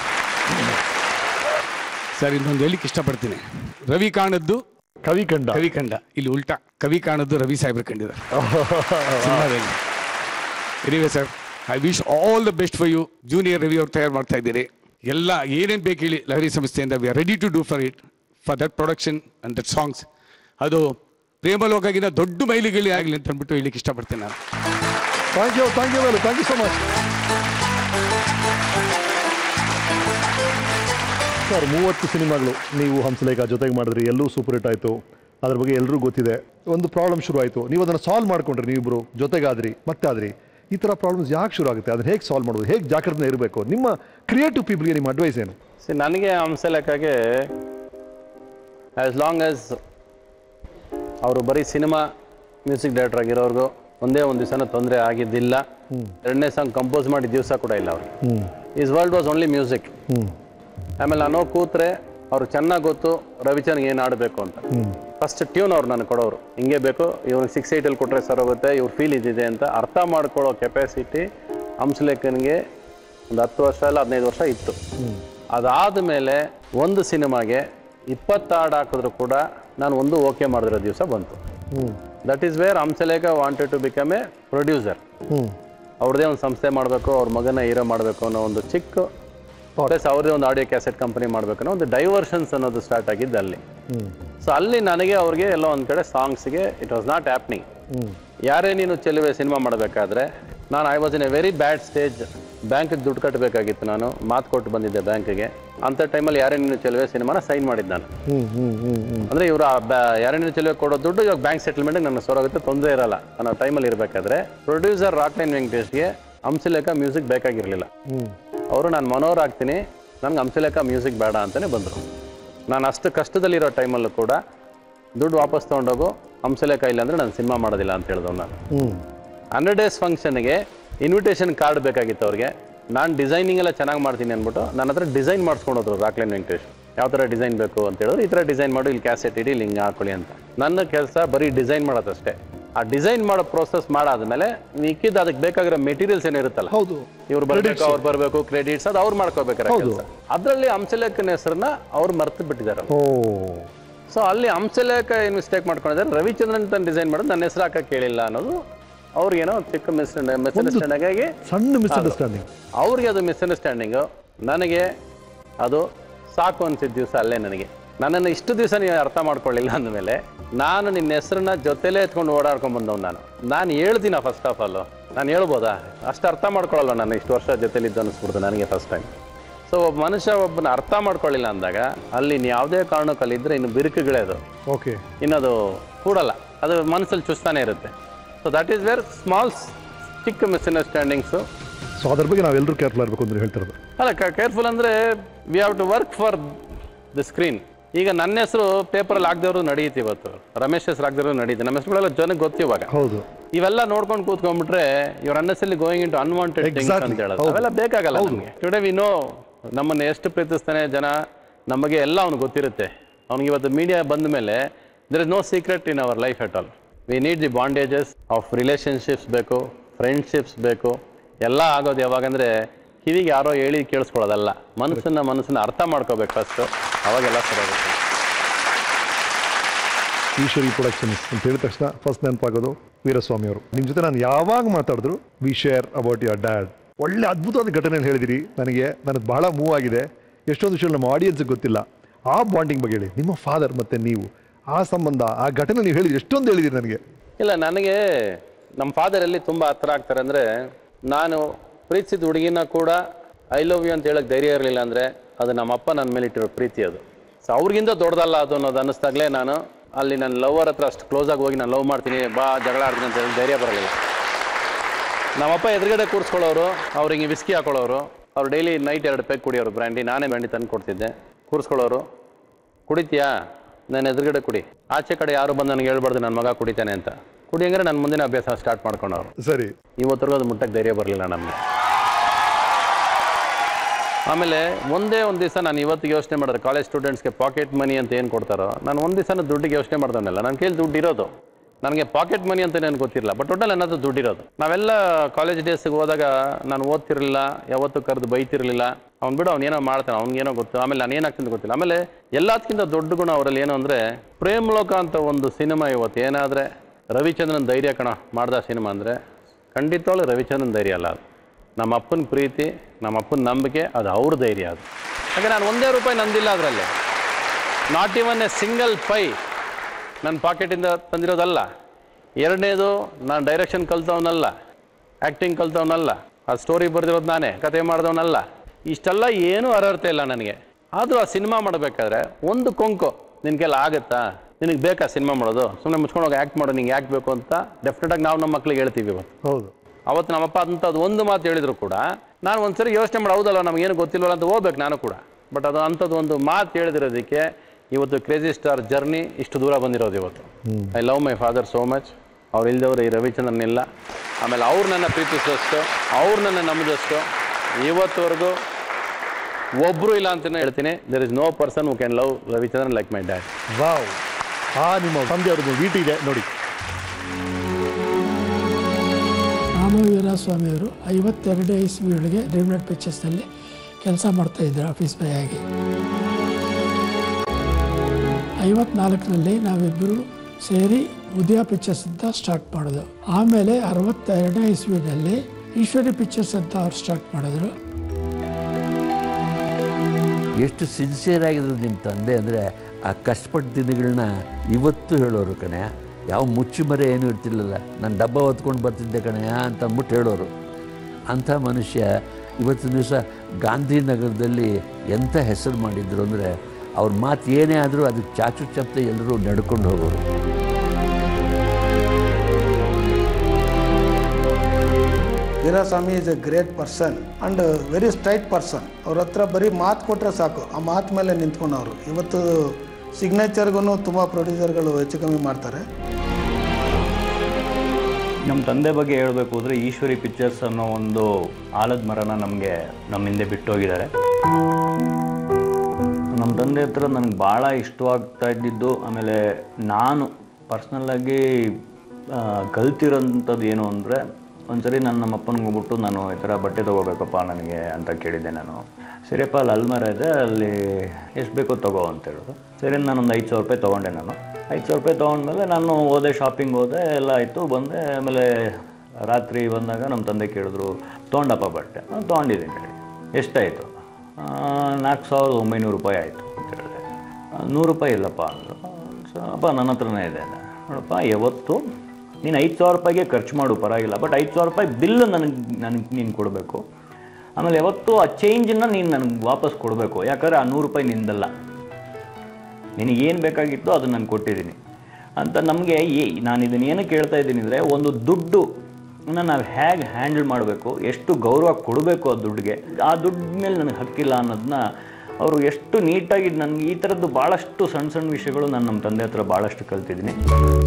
sir. ಇನ್ನೊಂದು ಹೇಳಿಕ್ಕೆ ಇಷ್ಟಪಡ್ತೀನಿ, ರವಿ ಕಾಣದ್ದು ಕವಿ ಕಂಡ, ಕವಿ ಕಂಡ. ಇಲ್ಲಿ ಉಲ್ಟಾ, ಕವಿ ಕಾಣದ್ದು ರವಿ ಸಾಹೇಬ್ರು ಕಂಡಿದ್ದಾರೆ. Anyway sir, I wish all the best for you. Junior Ravi ಅವ್ರು ತಯಾರು ಮಾಡ್ತಾ ಇದ್ದೀರಿ. ಎಲ್ಲ ಏನೇನು ಬೇಕು ಹೇಳಿ ಲಹರಿ ಸಂಸ್ಥೆಯಿಂದ, we are ready to do for it, for that production and that songs. ಅದು ಪ್ರೇಮಲೋಕಗಿನ ದೊಡ್ಡ ಮೈಲಿಗಳಿ ಆಗಲಿ ಅಂತ ಅಂದ್ಬಿಟ್ಟು ಹೇಳಿಕ್ಕೆ ಇಷ್ಟಪಡ್ತೀನಿ ನಾನು. Thank you thank you well thank you so much sir. ಮೂವತ್ತು ಸಿನಿಮಾಗಳು ನೀವು ಹಂಸಲೇಖ ಜೊತೆಗೆ ಮಾಡಿದ್ರಿ, ಎಲ್ಲೂ ಸೂಪರ್ ಹಿಟ್ ಆಯಿತು. ಅದ್ರ ಬಗ್ಗೆ ಎಲ್ಲರೂ ಗೊತ್ತಿದೆ. ಒಂದು ಪ್ರಾಬ್ಲಮ್ ಶುರು ಆಯಿತು, ನೀವು ಅದನ್ನು ಸಾಲ್ವ್ ಮಾಡ್ಕೊಂಡ್ರಿ, ನೀವಿಬ್ಬರು ಜೊತೆಗಾದ್ರಿ, ಮತ್ತೆ ಆದ್ರಿ. ಈ ಥರ ಪ್ರಾಬ್ಲಮ್ಸ್ ಯಾಕೆ ಶುರು ಆಗುತ್ತೆ? ಅದನ್ನ ಹೇಗೆ ಸಾಲ್ವ್ ಮಾಡೋದು, ಹೇಗೆ ಜಾಗ್ರತೆ ಇರಬೇಕು? ನಿಮ್ಮ ಕ್ರಿಯೇಟಿವ್ ಪೀಪಲ್ಗೆ ನಿಮ್ಮ ಅಡ್ವೈಸ್ ಏನು? ಸಿ, ನನಗೆ ಹಂಸಲೇಖಗೆ ಆ್ಯಸ್ ಲಾಂಗ್ ಆಸ್ ಅವರು ಬರೀ ಸಿನಿಮಾ ಮ್ಯೂಸಿಕ್ ಡೈರೆಕ್ಟರ್ ಆಗಿರೋರ್ಗು ಒಂದೇ ಒಂದು ದಿವಸನೂ ತೊಂದರೆ ಆಗಿದ್ದಿಲ್ಲ. ಎರಡನೇ ಸಾಂಗ್ ಕಂಪೋಸ್ ಮಾಡಿ ದಿವಸ ಕೂಡ ಇಲ್ಲ ಅವ್ರಿಗೆ. Is world was only music. ಆಮೇಲೆ ನಾನು ಕೂತ್ರೆ ಅವ್ರಿಗೆ ಚೆನ್ನಾಗಿ ಗೊತ್ತು ರವಿಚಂದ್ರನ್ಗೆ ಏನು ಆಡಬೇಕು ಅಂತ. ಫಸ್ಟ್ ಟ್ಯೂನ್ ಅವ್ರು ನನಗೆ ಕೊಡೋರು, ಹಿಂಗೆ ಬೇಕು, ಇವ್ನಿಗೆ ಸಿಕ್ಸ್ ಏಯ್ಟಲ್ಲಿ ಕೊಟ್ಟರೆ ಸರ್ ಹೋಗುತ್ತೆ, ಇವ್ರ ಫೀಲ್ ಇದಿದೆ ಅಂತ ಅರ್ಥ ಮಾಡ್ಕೊಳ್ಳೋ ಕೆಪಾಸಿಟಿ ಹಂಸಲೇಖನಿಗೆ ಒಂದು ಹತ್ತು ವರ್ಷ ಇಲ್ಲ ಹದಿನೈದು ವರ್ಷ ಇತ್ತು. ಅದಾದ ಮೇಲೆ ಒಂದು ಸಿನಿಮಾಗೆ ಇಪ್ಪತ್ತು ಹಾಡು ಹಾಕಿದ್ರು ಕೂಡ ನಾನು ಒಂದು ಓಕೆ ಮಾಡಿದಿರೋ ದಿವಸ ಬಂತು. That is where Hamsalekha wanted to become a producer. ಅವ್ರದ್ದೇ ಒಂದು ಸಂಸ್ಥೆ ಮಾಡಬೇಕು, ಅವ್ರ ಮಗನ ಹೀರೋ ಮಾಡಬೇಕು ಅನ್ನೋ ಒಂದು ಚಿಕ್ಕ ಪ್ಲಸ್ ಅವ್ರದೇ ಒಂದು ಆಡಿಯೋ ಕ್ಯಾಸೆಟ್ ಕಂಪನಿ ಮಾಡಬೇಕು ಅನ್ನೋ ಒಂದು ಡೈವರ್ಷನ್ಸ್ ಅನ್ನೋದು ಸ್ಟಾರ್ಟ್ ಆಗಿದ್ದು ಅಲ್ಲಿ. ಸೊ ಅಲ್ಲಿ ನನಗೆ ಅವ್ರಿಗೆ ಎಲ್ಲೋ ಒಂದು ಕಡೆ ಸಾಂಗ್ಸ್ಗೆ it was not happening. Yaare Neenu Cheluve cinema ಮಾಡಬೇಕಾದ್ರೆ ನಾನು I was in a very bad stage. ಬ್ಯಾಂಕಿಗೆ ದುಡ್ಡು ಕಟ್ಟಬೇಕಾಗಿತ್ತು, ನಾನು ಮಾತು ಕೊಟ್ಟು ಬಂದಿದ್ದೆ ಬ್ಯಾಂಕಿಗೆ. ಅಂಥ ಟೈಮಲ್ಲಿ ಯಾರೇ ನೀನು ಚೆಲುವೆ ಸಿನಿಮಾನ ಸೈನ್ ಮಾಡಿದ್ದು ನಾನು. ಅಂದರೆ ಇವರು ಯಾರೇ ನೀನು ಚೆಲುವೆ ಕೊಡೋ ದುಡ್ಡು ಇವಾಗ ಬ್ಯಾಂಕ್ ಸೆಟಲ್ಮೆಂಟ್ಗೆ ನನ್ನ ಸೊರಗುತ್ತೆ, ತೊಂದರೆ ಇರಲ್ಲ ಅನ್ನೋ ಟೈಮಲ್ಲಿ ಇರಬೇಕಾದ್ರೆ ಪ್ರೊಡ್ಯೂಸರ್ ರಾಕ್ಲೈನ್ ವೆಂಕಟೇಶ್ಗೆ ಹಂಸಲೇಖ ಮ್ಯೂಸಿಕ್ ಬೇಕಾಗಿರಲಿಲ್ಲ. ಅವರು ನಾನು ಮನೋಹರ್ ಆಗ್ತೀನಿ, ನನಗೆ ಹಂಸಲೇಖ ಮ್ಯೂಸಿಕ್ ಬೇಡ ಅಂತಲೇ ಬಂದರು. ನಾನು ಅಷ್ಟು ಕಷ್ಟದಲ್ಲಿರೋ ಟೈಮಲ್ಲೂ ಕೂಡ ದುಡ್ಡು ವಾಪಸ್ ತೊಗೊಂಡೋಗು, ಹಂಸಲೇಖ ಇಲ್ಲ ಅಂದರೆ ನಾನು ಸಿನಿಮಾ ಮಾಡೋದಿಲ್ಲ ಅಂತ ಹೇಳಿದವು ನಾನು. ಹಂಡ್ರೆಡ್ ಡೇಸ್ ಫಂಕ್ಷನ್ಗೆ ಇನ್ವಿಟೇಷನ್ ಕಾರ್ಡ್ ಬೇಕಾಗಿತ್ತು ಅವ್ರಿಗೆ. ನಾನು ಡಿಸೈನಿಂಗ್ ಎಲ್ಲ ಚೆನ್ನಾಗಿ ಮಾಡ್ತೀನಿ ಅಂದ್ಬಿಟ್ಟು ನನ್ನ ಹತ್ರ ಡಿಸೈನ್ ಮಾಡಿಸ್ಕೊಂಡು ಹೋದ್ರು ರಾಕ್ಲೈನ್ ವೆಂಕಟೇಶ್. ಯಾವ ಥರ ಡಿಸೈನ್ ಬೇಕು ಅಂತ ಹೇಳಿದ್ರು, ಈ ಥರ ಡಿಸೈನ್ ಮಾಡು, ಇಲ್ಲಿ ಕ್ಯಾಸೆಟ್ ಇಡಿ, ಇಲ್ಲಿ ಹಿಂಗೆ ಹಾಕೊಳ್ಳಿ ಅಂತ. ನನ್ನ ಕೆಲಸ ಬರೀ ಡಿಸೈನ್ ಮಾಡೋದಷ್ಟೇ. ಆ ಡಿಸೈನ್ ಮಾಡೋ ಪ್ರೋಸೆಸ್ ಮಾಡಾದ್ಮೇಲೆ ಮಿಕ್ಕಿದ್ದು ಅದಕ್ಕೆ ಬೇಕಾಗಿರೋ ಮೆಟೀರಿಯಲ್ಸ್ ಏನಿರುತ್ತಲ್ಲ, ಹೌದು, ಇವ್ರು ಬರಬೇಕು, ಅವ್ರು ಬರಬೇಕು, ಕ್ರೆಡಿಟ್ಸ್ ಅದು ಅವ್ರು ಮಾಡ್ಕೋಬೇಕಾರೆ ಕೆಲಸ. ಅದರಲ್ಲಿ ಹಂಸಲೇಖನ ಹೆಸರನ್ನ ಅವ್ರು ಮರ್ತು ಬಿಟ್ಟಿದ್ದಾರೆ. ಸೊ ಅಲ್ಲಿ ಹಂಸಲೇಖ ಏನು ಮಿಸ್ಟೇಕ್ ಮಾಡ್ಕೊಂಡಿದ್ದಾರೆ, ರವಿಚಂದ್ರನ್ ತನ್ನ ಡಿಸೈನ್ ಮಾಡೋದು ನನ್ನ ಹೆಸರು ಹಾಕಕ್ಕೆ ಕೇಳಿಲ್ಲ ಅನ್ನೋದು ಅವ್ರಿಗೇನೋ ಚಿಕ್ಕ ಮಿಸ್ ಮಿಸ್ಅಂಡರ್ಸ್ಟ್ಯಾಂಡಿಂಗ್ ಆಗಿ ಸಣ್ಣ ಮಿಸ್ಅಂಡರ್ಸ್ಟ್ಯಾಂಡಿಂಗ್, ಅವ್ರಿಗೆ ಅದು ಮಿಸ್ಅಂಡರ್ಸ್ಟ್ಯಾಂಡಿಂಗು. ನನಗೆ ಅದು ಸಾಕು ಅನ್ಸಿದ್ದ ದಿವಸ ಅಲ್ಲೇ ನನಗೆ, ನನ್ನನ್ನು ಇಷ್ಟು ದಿವಸ ನೀವು ಅರ್ಥ ಮಾಡ್ಕೊಳ್ಳಿಲ್ಲ ಅಂದಮೇಲೆ ನಾನು ನಿನ್ನ ಹೆಸರನ್ನ ಜೊತೆಲೇ ಎತ್ಕೊಂಡು ಓಡಾಡ್ಕೊಂಡು ಬಂದವ್. ನಾನು ನಾನು ಹೇಳ್ತೀನ ಫಸ್ಟ್ ಆಫ್ ಆಲು, ನಾನು ಹೇಳ್ಬೋದಾ? ಅಷ್ಟು ಅರ್ಥ ಮಾಡ್ಕೊಳ್ಳಲ್ಲ ನಾನು ಇಷ್ಟು ವರ್ಷ ಜೊತೆಲಿದ್ದು ಅನ್ನಿಸ್ಬಿಡ್ತು ನನಗೆ ಫಸ್ಟ್ ಟೈಮ್. ಸೊ ಒಬ್ಬ ಮನುಷ್ಯ ಒಬ್ಬನ ಅರ್ಥ ಮಾಡ್ಕೊಳ್ಳಿಲ್ಲ ಅಂದಾಗ ಅಲ್ಲಿ ಇನ್ನು ಯಾವುದೇ ಕಾರಣಕ್ಕಲ್ಲಿದ್ದರೆ ಇನ್ನು ಬಿರುಕುಗಳೇ ಅದು. ಓಕೆ, ಇನ್ನದು ಕೂಡಲ್ಲ, ಅದು ಮನಸ್ಸಲ್ಲಿ ಚುಸ್ತಾನೆ ಇರುತ್ತೆ. So that is where smalls ಚಿಕ್ಕ ಮಿಸ್ಅಂಡರ್ಸ್ಟ್ಯಾಂಡಿಂಗ್ಸು. ಸೊ ಅದ್ರ ಬಗ್ಗೆ ನಾವೆಲ್ಲರೂ ಕೇರ್ಫುಲ್ ಆಗಬೇಕು ಅಂತ ಹೇಳ್ತಿರೋದು. ಅಲ್ಲ, ಕೇರ್ಫುಲ್ ಅಂದರೆ we have to work for the screen. ಈಗ ನನ್ನ ಹೆಸರು ಪೇಪರಲ್ಲಿ ಹಾಕ್ದವರು ನಡೆಯುತ್ತೆ, ಇವತ್ತು ರಮೇಶ್ ಹೆಸರು ಹಾಕ್ದವರು ನಡೆಯುತ್ತೆ, ನಮ್ಮ ಹೆಸರುಗಳೆಲ್ಲ ಜನಕ್ಕೆ ಗೊತ್ತಿವಾಗ. ಹೌದು, ಇವೆಲ್ಲ ನೋಡ್ಕೊಂಡು ಕೂತ್ಕೊಂಡ್ಬಿಟ್ರೆ ಇವ್ರ unnecessarily going into unwanted things ಅಂತ ಹೇಳೋದು ಅವೆಲ್ಲ ಬೇಕಾಗಲ್ಲ ನಮಗೆ. ಟುಡೇ ವಿ ನೋ ನಮ್ಮನ್ನು ಎಷ್ಟು ಪ್ರೀತಿಸ್ತಾನೆ ಜನ, ನಮಗೆ ಎಲ್ಲ ಅವ್ನಿಗೆ ಗೊತ್ತಿರುತ್ತೆ. ಅವ್ನಿಗೆ ಇವತ್ತು ಮೀಡಿಯಾ ಬಂದ ಮೇಲೆ there is no secret in our life at all. We need the bondages of relationships ಬೇಕು, ಫ್ರೆಂಡ್ಶಿಪ್ಸ್ ಬೇಕು. ಎಲ್ಲ ಆಗೋದು ಯಾವಾಗಂದರೆ ಕಿವಿಗೆ ಯಾರೋ ಹೇಳಿ ಕೇಳಿಸ್ಕೊಳ್ಳೋದಲ್ಲ, ಮನಸ್ಸನ್ನ ಮನಸ್ಸನ್ನ ಅರ್ಥ ಮಾಡ್ಕೋಬೇಕು ಫಸ್ಟು, ಅವಾಗೆಲ್ಲ ಸರಿಯಾಗುತ್ತೆ. ಈಶ್ವರಿ ಪ್ರೊಡಕ್ಷನ್ಸ್ ಅಂತ ಹೇಳಿದ ತಕ್ಷಣ ಫಸ್ಟ್ ನೆನಪಾಗೋದು ವೀರಸ್ವಾಮಿ ಅವರು. ನಿಮ್ಮ ಜೊತೆ ನಾನು ಯಾವಾಗ ಮಾತಾಡಿದ್ರು we share about your dad. ಒಳ್ಳೆ ಅದ್ಭುತವಾದ ಘಟನೆಗಳು ಹೇಳಿದಿರಿ. ನನಗೆ ನನಗೆ ಬಹಳ ಮೂವ್ ಆಗಿದೆ. ಎಷ್ಟೊಂದು ವಿಷಯ ನಮ್ಮ ಆಡಿಯನ್ಸ್ಗೆ ಗೊತ್ತಿಲ್ಲ. ಆ ಬಾಂಡಿಂಗ್ ಬಗ್ಗೆ ಹೇಳಿ, ನಿಮ್ಮ ಫಾದರ್ ಮತ್ತು ನೀವು, ಆ ಸಂಬಂಧ, ಆ ಘಟನೆ ನೀವು ಹೇಳಿದ್ರಿ, ಎಷ್ಟೊಂದು ಹೇಳಿದಿರಿ ನನಗೆ. ಇಲ್ಲ, ನನಗೆ ನಮ್ಮ ಫಾದರ್ ಎಲ್ಲಿ ತುಂಬ ಹತ್ರ ಆಗ್ತಾರೆ ಅಂದರೆ, ನಾನು ಪ್ರೀತಿಸಿದ ಹುಡುಗಿನ ಕೂಡ ಐ ಲವ್ ಯು ಅಂತ ಹೇಳಕ್ಕೆ ಧೈರ್ಯ ಇರಲಿಲ್ಲ ಅಂದರೆ ಅದು ನಮ್ಮಪ್ಪ ನನ್ನ ಮೇಲೆ ಇಟ್ಟಿರೋ ಪ್ರೀತಿ ಅದು. ಸೊ ಅವ್ರಿಗಿಂತ ದೊಡ್ಡದಲ್ಲ ಅದು ಅನ್ನೋದು ಅನ್ನಿಸ್ದಾಗಲೇ ನಾನು ಅಲ್ಲಿ ನನ್ನ ಲವರ್ ಹತ್ರ ಅಷ್ಟು ಕ್ಲೋಸಾಗಿ ಹೋಗಿ ನಾನು ಲವ್ ಮಾಡ್ತೀನಿ, ಬಾ ಜಗಳ ಆಡ್ತೀನಿ ಅಂತ ಹೇಳಿ ಧೈರ್ಯ ಬರಲಿಲ್ಲ. ನಮ್ಮಪ್ಪ ಎದುರುಗಡೆ ಕೂರಿಸ್ಕೊಳ್ಳೋರು, ಅವ್ರಿಗೆ ವಿಸ್ಕಿ ಹಾಕೊಳ್ಳೋರು, ಅವ್ರು ಡೈಲಿ ನೈಟ್ ಎರಡು ಪೆಗ್ ಕುಡಿಯೋರು ಬ್ರ್ಯಾಂಡಿ, ನಾನೇ ಬ್ರ್ಯಾಂಡಿ ತಂದು ಕೊಡ್ತಿದ್ದೆ. ಕೂರಿಸ್ಕೊಳ್ಳೋರು, ಕುಡಿತೀಯಾ? ನಾನು ಎದುರುಗಡೆ ಕುಡಿ, ಆಚೆ ಕಡೆ ಯಾರು ಬಂದು ನನಗೆ ಹೇಳ್ಬಾರ್ದು ನನ್ನ ಮಗ ಕುಡಿತಾನೆ ಅಂತ. ಕುಡಿ ಹಂಗಾರೆ ನನ್ನ ಮುಂದಿನ ಅಭ್ಯಾಸ ಸ್ಟಾರ್ಟ್ ಮಾಡ್ಕೊಂಡವ್ರು. ಸರಿ, ಇವತ್ತರೆಗೂ ಅದು ಮುಟ್ಟಕ್ಕೆ ಧೈರ್ಯ ಬರಲಿಲ್ಲ ನಮಗೆ. ಆಮೇಲೆ ಒಂದೇ ಒಂದು ದಿವಸ ನಾನು ಇವತ್ತಿಗೆ ಯೋಚನೆ ಮಾಡಿದ್ರೆ, ಕಾಲೇಜ್ ಸ್ಟೂಡೆಂಟ್ಸ್ಗೆ ಪಾಕೆಟ್ ಮನಿ ಅಂತ ಏನು ಕೊಡ್ತಾರೋ, ನಾನು ಒಂದು ದಿವಸ ದುಡ್ಡಿಗೆ ಯೋಚನೆ ಮಾಡ್ದವನಲ್ಲ. ನನ್ನ ಕೈಲಿ ದುಡ್ಡು ಇರೋದು, ನನಗೆ ಪಾಕೆಟ್ ಮನಿ ಅಂತ ನನಗೆ ಗೊತ್ತಿರಲಿಲ್ಲ, ಬಟ್ ಒಟ್ಟಲ್ಲಿ ಅನ್ನೋದು ದುಡ್ಡಿರೋದು. ನಾವೆಲ್ಲ ಕಾಲೇಜ್ ಡೇಸ್ಗೆ ಹೋದಾಗ ನಾನು ಓದ್ತಿರಲಿಲ್ಲ, ಯಾವತ್ತೂ ಕರೆದು ಬೈತಿರಲಿಲ್ಲ. ಅವ್ನು ಬಿಡು, ಅವ್ನು ಏನೋ ಮಾಡ್ತಾನೆ, ಅವ್ನಿಗೇನೋ ಗೊತ್ತು. ಆಮೇಲೆ ನಾನು ಏನಾಗ್ತಿಂತ ಗೊತ್ತಿಲ್ಲ. ಆಮೇಲೆ ಎಲ್ಲದಕ್ಕಿಂತ ದೊಡ್ಡ ಗುಣ ಅವರಲ್ಲಿ ಏನು ಅಂದರೆ, ಪ್ರೇಮ್ ಲೋಕ ಅಂತ ಒಂದು ಸಿನಿಮಾ ಇವತ್ತು ಏನಾದರೆ ರವಿಚಂದ್ರನ್ ಧೈರ್ಯ ಕಣ ಮಾಡ್ದ ಸಿನಿಮಾ ಅಂದರೆ ಖಂಡಿತವಾಗ್ಲೂ ರವಿಚಂದ್ರನ್ ಧೈರ್ಯ ಅಲ್ಲ ಅದು. ನಮ್ಮ ಅಪ್ಪನ ಪ್ರೀತಿ, ನಮ್ಮ ಅಪ್ಪನ ನಂಬಿಕೆ, ಅದು ಅವ್ರ ಧೈರ್ಯ ಅದು. ಹಾಗೆ ನಾನು ಒಂದೇ ರೂಪಾಯಿ ನಂದಿಲ್ಲ ಅದರಲ್ಲಿ. Not even a single pie ನನ್ನ ಪಾಕೆಟಿಂದ ತಂದಿರೋದಲ್ಲ. ಎರಡನೇದು, ನಾನು ಡೈರೆಕ್ಷನ್ ಕಲ್ತವನಲ್ಲ, ಆ್ಯಕ್ಟಿಂಗ್ ಕಲ್ತವನಲ್ಲ, ಆ ಸ್ಟೋರಿ ಬರೆದಿರೋದು ನಾನೇ, ಕತೆ ಮಾಡಿದವನಲ್ಲ. ಇಷ್ಟೆಲ್ಲ ಏನೂ ಅರ್ಹತೆ ಇಲ್ಲ ನನಗೆ. ಆದರೂ ಆ ಸಿನಿಮಾ ಮಾಡಬೇಕಾದ್ರೆ ಒಂದು ಕೊಂಕು ನಿನ್ನ ಕೈಲಿ ಆಗುತ್ತಾ, ನಿನಗೆ ಬೇಕಾ ಸಿನಿಮಾ ಮಾಡೋದು, ಸುಮ್ಮನೆ ಮುಚ್ಕೊಂಡು ಹೋಗಿ ಆ್ಯಕ್ಟ್ ಮಾಡೋ, ನಿಂಗೆ ಯಾಕೆ ಬೇಕು ಅಂತ ಡೆಫಿನೆಟಾಗಿ ನಾವು ನಮ್ಮ ಮಕ್ಳಿಗೆ ಹೇಳ್ತೀವಿ ಇವತ್ತು. ಹೌದು, ಅವತ್ತು ನಮ್ಮಪ್ಪ ಅಂಥದ್ದು ಒಂದು ಮಾತು ಹೇಳಿದ್ರು ಕೂಡ ನಾನು ಒಂದ್ಸರಿ ಯೋಚನೆ ಮಾಡಿ, ಹೌದಲ್ಲ ನಮಗೇನು ಗೊತ್ತಿಲ್ವಲ್ಲ ಅಂತ ಹೋಗ್ಬೇಕು ನಾನು ಕೂಡ. ಬಟ್ ಅದು ಅಂಥದ್ದು ಒಂದು ಮಾತು ಹೇಳಿದಿರೋದಕ್ಕೆ ಇವತ್ತು ಕ್ರೇಜಿ ಸ್ಟಾರ್ ಜರ್ನಿ ಇಷ್ಟು ದೂರ ಬಂದಿರೋದು ಇವತ್ತು. I love my father so much. ಅವ್ರು ಇಲ್ದವರು ಈ ರವಿಚಂದ್ರನ್ ಇಲ್ಲ. ಆಮೇಲೆ ಅವ್ರು ನನ್ನ ಪ್ರೀತಿಸಿದಷ್ಟು, ಅವ್ರು ನನ್ನ ನಂಬಿದಷ್ಟು ಇವತ್ತುವರೆಗೂ ಒಬ್ಬರು ಇಲ್ಲ ಅಂತಲೇ ಹೇಳ್ತೀನಿ. There is no person who can love Ravichandran like my dad. Wow, ಆ ನಿಮ್ಮ ತಂದೆಯವ್ರದ್ದು ವೀಟಿ ಇದೆ ನೋಡಿ. ರಾಮವೀರ ಸ್ವಾಮಿಯವರು ಐವತ್ತೆರಡು ಇಸ್ವಿಯೊಳಗೆ ಡ್ರೀಮ್ಲೈಟ್ ಪಿಕ್ಚರ್ಸ್ನಲ್ಲಿ ಕೆಲಸ ಮಾಡ್ತಾಯಿದ್ರು ಆಫೀಸ್ ಬಾಯ್ ಆಗಿ. ಐವತ್ನಾಲ್ಕರಲ್ಲಿ ನಾವಿಬ್ಬರು ಸೇರಿ ಉದಯ ಪಿಕ್ಚರ್ಸ್ ಅಂತ ಸ್ಟಾರ್ಟ್ ಮಾಡೋದು. ಆಮೇಲೆ ಅರವತ್ತೆರಡನೇ ಇಸ್ವಿನಲ್ಲಿ ಈಶ್ವರಿ ಪಿಕ್ಚರ್ಸ್ ಅಂತ ಅವ್ರು ಸ್ಟಾರ್ಟ್ ಮಾಡಿದ್ರು. ಎಷ್ಟು ಸಿನ್ಸಿಯರ್ ಆಗಿದ್ರು ನಿಮ್ಮ ತಂದೆ ಅಂದರೆ, ಆ ಕಷ್ಟಪಟ್ಟ ದಿನಗಳನ್ನ ಇವತ್ತು ಹೇಳೋರು ಕಣೆಯ. ಯಾವ ಮುಚ್ಚುಮರೆ ಏನೂ ಇರ್ತಿರ್ಲಿಲ್ಲ. ನಾನು ಡಬ್ಬ ಹೊತ್ಕೊಂಡು ಬರ್ತಿದ್ದೆ ಕಣೆಯ ಅಂತ ಅಂದ್ಬಿಟ್ಟು ಹೇಳೋರು. ಅಂಥ ಮನುಷ್ಯ ಇವತ್ತಿನ ದಿವಸ ಗಾಂಧಿನಗರದಲ್ಲಿ ಎಂಥ ಹೆಸರು ಮಾಡಿದ್ರು ಅಂದರೆ, ಅವ್ರ ಮಾತು ಏನೇ ಆದರೂ ಅದಕ್ಕೆ ಚಾಚು ಚಪ್ತೆ ಎಲ್ಲರೂ ನಡ್ಕೊಂಡು ಹೋಗೋರು. Veeraswamy is a great person and very straight person. ಅವ್ರ ಹತ್ರ ಬರೀ ಮಾತು ಕೊಟ್ಟರೆ ಸಾಕು, ಆ ಮಾತು ಮೇಲೆ ನಿಂತ್ಕೊಂಡವರು. ಇವತ್ತು ಸಿಗ್ನೇಚರ್ಗೂ ತುಂಬ ಪ್ರೊಡ್ಯೂಸರ್ಗಳು ಹೆಚ್ಚು ಕಮ್ಮಿ ಮಾಡ್ತಾರೆ. ನಮ್ಮ ತಂದೆ ಬಗ್ಗೆ ಹೇಳಬೇಕು ಅಂದರೆ ಈಶ್ವರಿ ಪಿಕ್ಚರ್ಸ್ ಅನ್ನೋ ಒಂದು ಆಲದ ಮರನ ನಮಗೆ ನಮ್ಮ ಹಿಂದೆ ಬಿಟ್ಟು ಹೋಗಿದ್ದಾರೆ. ನಮ್ಮ ತಂದೆ ಹತ್ರ ನನಗೆ ಭಾಳ ಇಷ್ಟವಾಗ್ತಾ ಇದ್ದಿದ್ದು, ಆಮೇಲೆ ನಾನು ಪರ್ಸ್ನಲ್ಲಾಗಿ ಕಲ್ತಿರೋಂಥದ್ದು ಏನು ಅಂದರೆ, ಒಂದ್ಸರಿ ನಾನು ನಮ್ಮ ಅಪ್ಪನಿಗೆ ಹೋಗ್ಬಿಟ್ಟು ನಾನು ಈ ಥರ ಬಟ್ಟೆ ತೊಗೋಬೇಕಪ್ಪ ನನಗೆ ಅಂತ ಕೇಳಿದ್ದೆ. ನಾನು ಸರಿಯಪ್ಪ ಅಲ್ಲಿ ಅಲ್ಮಾರ ಇದೆ, ಅಲ್ಲಿ ಎಷ್ಟು ಬೇಕೋ ತೊಗೋ ಅಂತ ಹೇಳಿದ್ರು. ಸರಿ ನಾನೊಂದು ಐದು ಸಾವಿರ ರೂಪಾಯಿ ತೊಗೊಂಡೆ. ನಾನು ಐದು ಸಾವಿರ ರೂಪಾಯಿ ತೊಗೊಂಡ್ಮೇಲೆ ನಾನು ಹೋದೆ, ಶಾಪಿಂಗ್ ಹೋದೆ, ಎಲ್ಲ ಆಯಿತು, ಬಂದೆ. ಆಮೇಲೆ ರಾತ್ರಿ ಬಂದಾಗ ನಮ್ಮ ತಂದೆ ಕೇಳಿದ್ರು, ತೊಗೊಂಡಪ್ಪ ಬಟ್ಟೆ? ನಾನು ತೊಗೊಂಡಿದ್ದೀನಿ ಹೇಳಿ. ಎಷ್ಟಾಯಿತು? ನಾಲ್ಕು ಸಾವಿರದ ಒಂಬೈನೂರು ರೂಪಾಯಿ ಆಯಿತು ಅಂತ ಹೇಳಿದೆ. ನೂರು ರೂಪಾಯಿ ಇಲ್ಲಪ್ಪ ಅಂದರು. ಅಪ್ಪ ನನ್ನ ಹತ್ರನೇ ಇದೆ. ನೋಡಪ್ಪ, ಯಾವತ್ತು ನೀನು ಐದು ಸಾವಿರ ರೂಪಾಯಿಗೆ ಖರ್ಚು ಮಾಡು ಪರವಾಗಿಲ್ಲ, ಬಟ್ ಐದು ಸಾವಿರ ರೂಪಾಯಿ ಬಿಲ್ಲು ನನಗೆ ನನಗೆ ನೀನು ಕೊಡಬೇಕು. ಆಮೇಲೆ ಯಾವತ್ತು ಆ ಚೇಂಜನ್ನು ನೀನು ನನಗೆ ವಾಪಸ್ ಕೊಡಬೇಕು, ಯಾಕಂದರೆ ಆ ನೂರು ರೂಪಾಯಿ ನಿಂದಲ್ಲ, ನಿನಗೇನು ಬೇಕಾಗಿತ್ತು ಅದನ್ನು ನಾನು ಕೊಟ್ಟಿದ್ದೀನಿ ಅಂತ. ನಮಗೆ ಏ ನಾನು ಇದನ್ನು ಏನಕ್ಕೆ ಕೇಳ್ತಾ ಇದ್ದೀನಿ ಅಂದರೆ, ಒಂದು ದುಡ್ಡು ನಾವು ಹೇಗೆ ಹ್ಯಾಂಡಲ್ ಮಾಡಬೇಕು, ಎಷ್ಟು ಗೌರವ ಕೊಡಬೇಕು ಆ ದುಡ್ಡಿಗೆ, ಆ ದುಡ್ಡು ಮೇಲೆ ನನಗೆ ಹಕ್ಕಿಲ್ಲ ಅನ್ನೋದನ್ನ ಅವರು ಎಷ್ಟು ನೀಟಾಗಿ ನನಗೆ ಈ ಥರದ್ದು ಭಾಳಷ್ಟು ಸಣ್ಣ ಸಣ್ಣ ವಿಷಯಗಳು ನಾನು ನಮ್ಮ ತಂದೆ ಹತ್ರ ಭಾಳಷ್ಟು ಕಲ್ತಿದ್ದೀನಿ.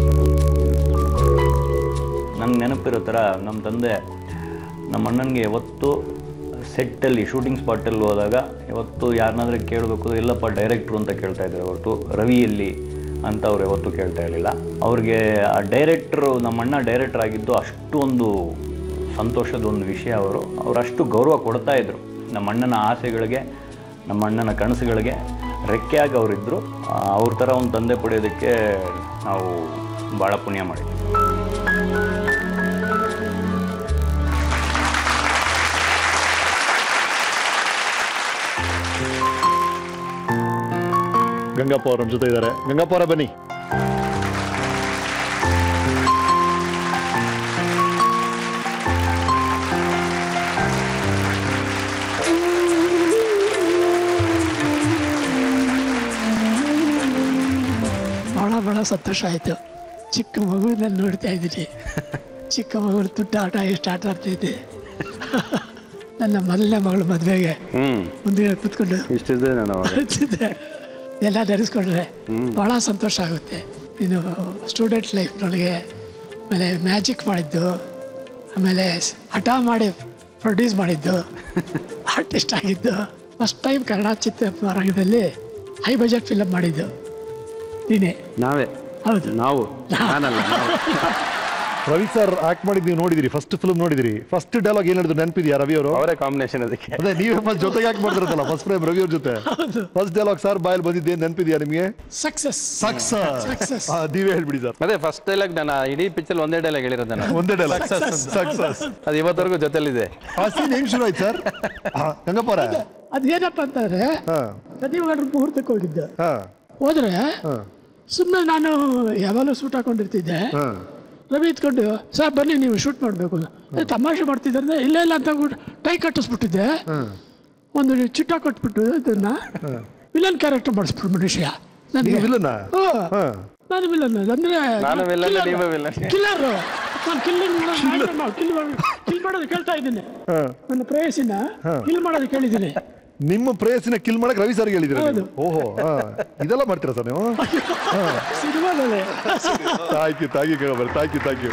ನಂಗೆ ನೆನಪಿರೋ ಥರ ನಮ್ಮ ತಂದೆ ನಮ್ಮ ಅಣ್ಣನಿಗೆ ಯಾವತ್ತು ಸೆಟ್ಟಲ್ಲಿ ಶೂಟಿಂಗ್ ಸ್ಪಾಟಲ್ಲಿ ಹೋದಾಗ ಯಾವತ್ತು ಯಾರನ್ನಾದ್ರೂ ಕೇಳಬೇಕು, ಇಲ್ಲಪ್ಪ ಡೈರೆಕ್ಟ್ರು ಅಂತ ಕೇಳ್ತಾ ಇದ್ದಾರೆ ಹೊರತು ರವಿಯಲ್ಲಿ ಅಂತ ಅವ್ರು ಯಾವತ್ತೂ ಕೇಳ್ತಾ ಇರಲಿಲ್ಲ. ಅವ್ರಿಗೆ ಆ ಡೈರೆಕ್ಟ್ರು, ನಮ್ಮ ಅಣ್ಣ ಡೈರೆಕ್ಟ್ರ್ ಆಗಿದ್ದು ಅಷ್ಟು ಒಂದು ಸಂತೋಷದ ಒಂದು ವಿಷಯ. ಅವರು ಅವ್ರು ಅಷ್ಟು ಗೌರವ ಕೊಡ್ತಾಯಿದ್ರು ನಮ್ಮ ಅಣ್ಣನ ಆಸೆಗಳಿಗೆ, ನಮ್ಮ ಅಣ್ಣನ ಕನಸುಗಳಿಗೆ ರೆಕ್ಕೆಯಾಗಿ ಅವರಿದ್ದರು. ಅವ್ರ ಥರ ಒಂದು ತಂದೆ ಪಡೆಯೋದಕ್ಕೆ ನಾವು ಭಾಳ ಪುಣ್ಯ ಮಾಡಿದ್ವಿ. ಗಂಗಪ್ಪ ಅವ್ರ ನಮ್ಮ ಜೊತೆ ಇದ್ದಾರೆ. ಗಂಗಪ್ಪ ಅವರ ಬನ್ನಿ. ಭಾಳ ಭಾಳ ಸಂತೋಷ ಆಯಿತು. ಚಿಕ್ಕ ಮಗುವಿನಲ್ಲಿ ನೋಡ್ತಾ ಇದ್ದೀನಿ. ಚಿಕ್ಕ ಮಗು ತುಟ್ಟ ಆಟ ಎಷ್ಟು ಆಟ ಆಡ್ತಾ ಇದ್ದೆ. ನನ್ನ ಮೊದಲನೇ ಮಗಳು ಮದುವೆಗೆ ಮುಂದೆ ಕೂತ್ಕೊಂಡು ಇಷ್ಟಿದೆ ನಾನು ಎಲ್ಲ ಧರಿಸ್ಕೊಂಡ್ರೆ ಭಾಳ ಸಂತೋಷ ಆಗುತ್ತೆ. ಇನ್ನು ಸ್ಟೂಡೆಂಟ್ ಲೈಫ್ನೊಳಗೆ ಆಮೇಲೆ ಮ್ಯಾಜಿಕ್ ಮಾಡಿದ್ದು, ಆಮೇಲೆ ಹಠ ಮಾಡಿ ಪ್ರೊಡ್ಯೂಸ್ ಮಾಡಿದ್ದು, ಆರ್ಟಿಸ್ಟ್ ಆಗಿದ್ದು, ಫಸ್ಟ್ ಟೈಮ್ ಕನ್ನಡ ಚಿತ್ರರಂಗದಲ್ಲಿ ಹೈ ಬಜೆಟ್ ಫಿಲಮ್ ಮಾಡಿದ್ದು ನೀನೇ. ನಾವೇ? ಹೌದು, ನಾವು. ನಾನಲ್ಲ. ರವಿ ಸರ್ ಆಕ್ಟ್ ಮಾಡಿದ್ ನೀವು ನೋಡಿದಿರಿ, ಫಸ್ಟ್ ಫಿಲ್ಮ್ ನೋಡಿದಿರಿ. ಫಸ್ಟ್ ಡೈಲಾಗ್ ಏನ್ ಹೇಳಿದ್ರು ನೆನಪಿದ್ಯಾ ರವಿ ಅವರು? ಅವರೇ ಕಾಂಬಿನೇಷನ್ ಅದಕ್ಕೆ. ಅದೇ ನೀವೇ ಫಸ್ಟ್ ಜೊತೆಗೆ ಆಕ್ಟ್ ಮಾಡಿದ್ರಲ್ಲ ಫಸ್ಟ್ ಫ್ರೇಮ್ ರವಿ ಅವ್ರ ಜೊತೆ. ಫಸ್ಟ್ ಡೈಲಾಗ್ ಸರ್ ಬಾಯಲ್ಲಿ ಬಂದಿದ್ದೆ ನೆನಪಿದ್ಯಾ ನಿಮಗೆ? Success success. ನೀವೇ ಹೇಳ್ಬಿಡಿ ಸರ್. ಅದೇ ಫಸ್ಟ್ ಡೈಲಾಗ್ ನಾನು ಇಡೀ ಪಿಕ್ಚರ್ ಒಂದೇ ಡೈಲಾಗ್ ಹೇಳಿರೋದು ನಾನು. ಒಂದೇ ಡೈಲಾಗ್ ಸಕ್ಸಸ್. ಅದು ಇವತ್ತವರೆಗೂ ಜೊತೆಲಿದೆ. ಆ ಸೀನ್ ಹೆಂಗ್ ಶುರು ಆಯ್ತು ಸರ್? ಗಂಗಪ್ಪರ ಅದೇನಪ್ಪ ಅಂತಂದ್ರೆ, ಪ್ರತಿಭಾಗರ ಮುಹೂರ್ತಕ್ಕೆ ಹೋಗಿದ್ದೆ. ಹೋದ್ರೆ ಸುಮ್ಮನೆ ನಾನು ಯಾವಾಗಲೂ ಸೂಟ್ ಹಾಕೊಂಡಿರ್ತಿದ್ದೆ. ರವಿ ಇತ್ಕೊಂಡು ಸರ್ ಬನ್ನಿ ನೀವು ಶೂಟ್ ಮಾಡಬೇಕು, ತಮಾಷೆ ಮಾಡ್ತಿದ್ದಾರೆ. ಇಲ್ಲ ಇಲ್ಲ ಅಂತ ಟೈ ಕಟ್ಟಿಸ್ಬಿಟ್ಟಿದ್ದೆ. ಒಂದು ಚಿಟ್ಟ ಕೊಟ್ಬಿಟ್ಟು ಅದನ್ನ ವಿಲನ್ ಕ್ಯಾರೆಕ್ಟರ್ ಮಾಡಿಸ್ಬಿಟ್ಟು ಮನುಷ್ಯ. ನಾನು ವಿಲನ್ ಅಂದ್ರೆ ಕಿಲ್ಲರ್. ನಾನು ಕಿಲ್ ಕಿಲ್ ಮಾಡೋದು ಕೇಳ್ತಾ ಇದ್ದೀನಿ. ನನ್ನ ಪ್ರೇಯಸಿನ ಕಿಲ್ ಮಾಡೋದು ಕೇಳಿದ್ದೀನಿ. ನಿಮ್ಮ ಪ್ರೇಯಸಿನ ಕಿಲ್ ಮಾಡಕ್ ರವಿ ಸರ್ ಹೇಳಿದ್ರೆ? ಓಹೋ, ಇದೆಲ್ಲ ಮಾಡ್ತೀರಾ ಸರ್ ನೀವು? ಥ್ಯಾಂಕ್ ಯು ಥ್ಯಾಂಕ್ ಯು ಕೇಳಬಾರ ಥ್ಯಾಂಕ್ ಯು ಥ್ಯಾಂಕ್ ಯು.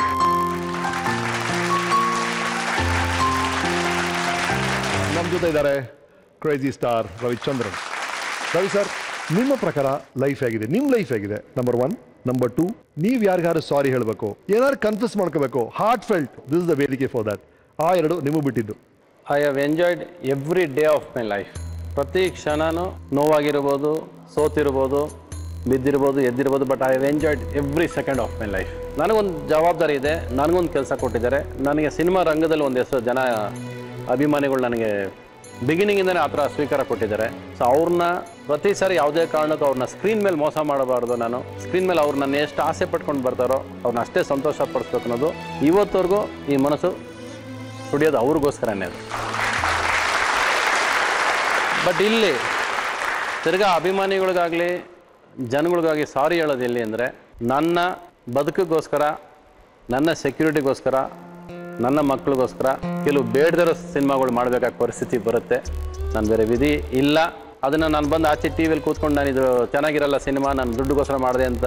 ನಮ್ಮ ಜೊತೆ ಇದ್ದಾರೆ crazy star Ravichandran. Ravi sir, ನಿಮ್ಮ ಪ್ರಕಾರ ಲೈಫ್ ಹೇಗಿದೆ? ನಿಮ್ಮ ಲೈಫ್ ಹೇಗಿದೆ? Number one. ನಂಬರ್ ಟೂ, ನೀವು ಯಾರಿಗಾರು ಸಾರಿ ಹೇಳಬೇಕು, ಏನಾದ್ರು ಕನ್ಫ್ಯೂಸ್ ಮಾಡ್ಕೋಬೇಕು, heartfelt, this is the ವೇದಿಕೆ ಫಾರ್ ದಟ್. ಆ ಎರಡು ನಿಮಗೆ ಬಿಟ್ಟಿದ್ದು. I have enjoyed every day of my life. ಪ್ರತಿ ಕ್ಷಣನೂ ನೋವಾಗಿರ್ಬೋದು, ಸೋತಿರ್ಬೋದು, ಬಿದ್ದಿರ್ಬೋದು, ಎದ್ದಿರ್ಬೋದು, but I have enjoyed every second of my life. ನನಗೊಂದು ಜವಾಬ್ದಾರಿ ಇದೆ, ನನಗೊಂದು ಕೆಲಸ ಕೊಟ್ಟಿದ್ದಾರೆ. ನನಗೆ ಸಿನಿಮಾ ರಂಗದಲ್ಲಿ ಒಂದು ಹೆಸರು ಜನ ಅಭಿಮಾನಿಗಳು ನನಗೆ ಬಿಗಿನಿಂಗಿಂದನೇ ಆ ಥರ ಸ್ವೀಕಾರ ಕೊಟ್ಟಿದ್ದಾರೆ. ಸೊ ಅವ್ರನ್ನ ಪ್ರತಿ ಸಾರಿ ಯಾವುದೇ ಕಾರಣಕ್ಕೂ ಅವ್ರನ್ನ ಸ್ಕ್ರೀನ್ ಮೇಲೆ ಮೋಸ ಮಾಡಬಾರ್ದು. ನಾನು ಸ್ಕ್ರೀನ್ ಮೇಲೆ ಅವ್ರು ನನ್ನ ಎಷ್ಟು ಆಸೆ ಪಟ್ಕೊಂಡು ಬರ್ತಾರೋ ಅವ್ರನ್ನ ಅಷ್ಟೇ ಸಂತೋಷ ಪಡಿಸ್ಬೇಕು ಅನ್ನೋದು ಇವತ್ತವರೆಗೂ ಈ ಮನಸ್ಸು ದುಡಿಯೋದು ಅವ್ರಿಗೋಸ್ಕರನೇ ಅದು. ಬಟ್ ಇಲ್ಲಿ ತಿರ್ಗಾ ಅಭಿಮಾನಿಗಳಿಗಾಗಲಿ ಜನಗಳಿಗಾಗಿ ಸಾರಿ ಹೇಳೋದು ಎಲ್ಲಿ ಅಂದರೆ, ನನ್ನ ಬದುಕಿಗೋಸ್ಕರ, ನನ್ನ ಸೆಕ್ಯೂರಿಟಿಗೋಸ್ಕರ, ನನ್ನ ಮಕ್ಕಳಿಗೋಸ್ಕರ ಕೆಲವು ಬೇಡದಿರೋ ಸಿನಿಮಾಗಳು ಮಾಡಬೇಕಾದ ಪರಿಸ್ಥಿತಿ ಬರುತ್ತೆ. ನಾನು ಬೇರೆ ವಿಧಿ ಇಲ್ಲ. ಅದನ್ನು ನಾನು ಬಂದು ಆಚೆ ಟಿ ವಿಯಲ್ಲಿ ಕೂತ್ಕೊಂಡು ನಾನು ಇದು ಚೆನ್ನಾಗಿರಲ್ಲ ಸಿನಿಮಾ, ನಾನು ದುಡ್ಡುಗೋಸ್ಕರ ಮಾಡಿದೆ ಅಂತ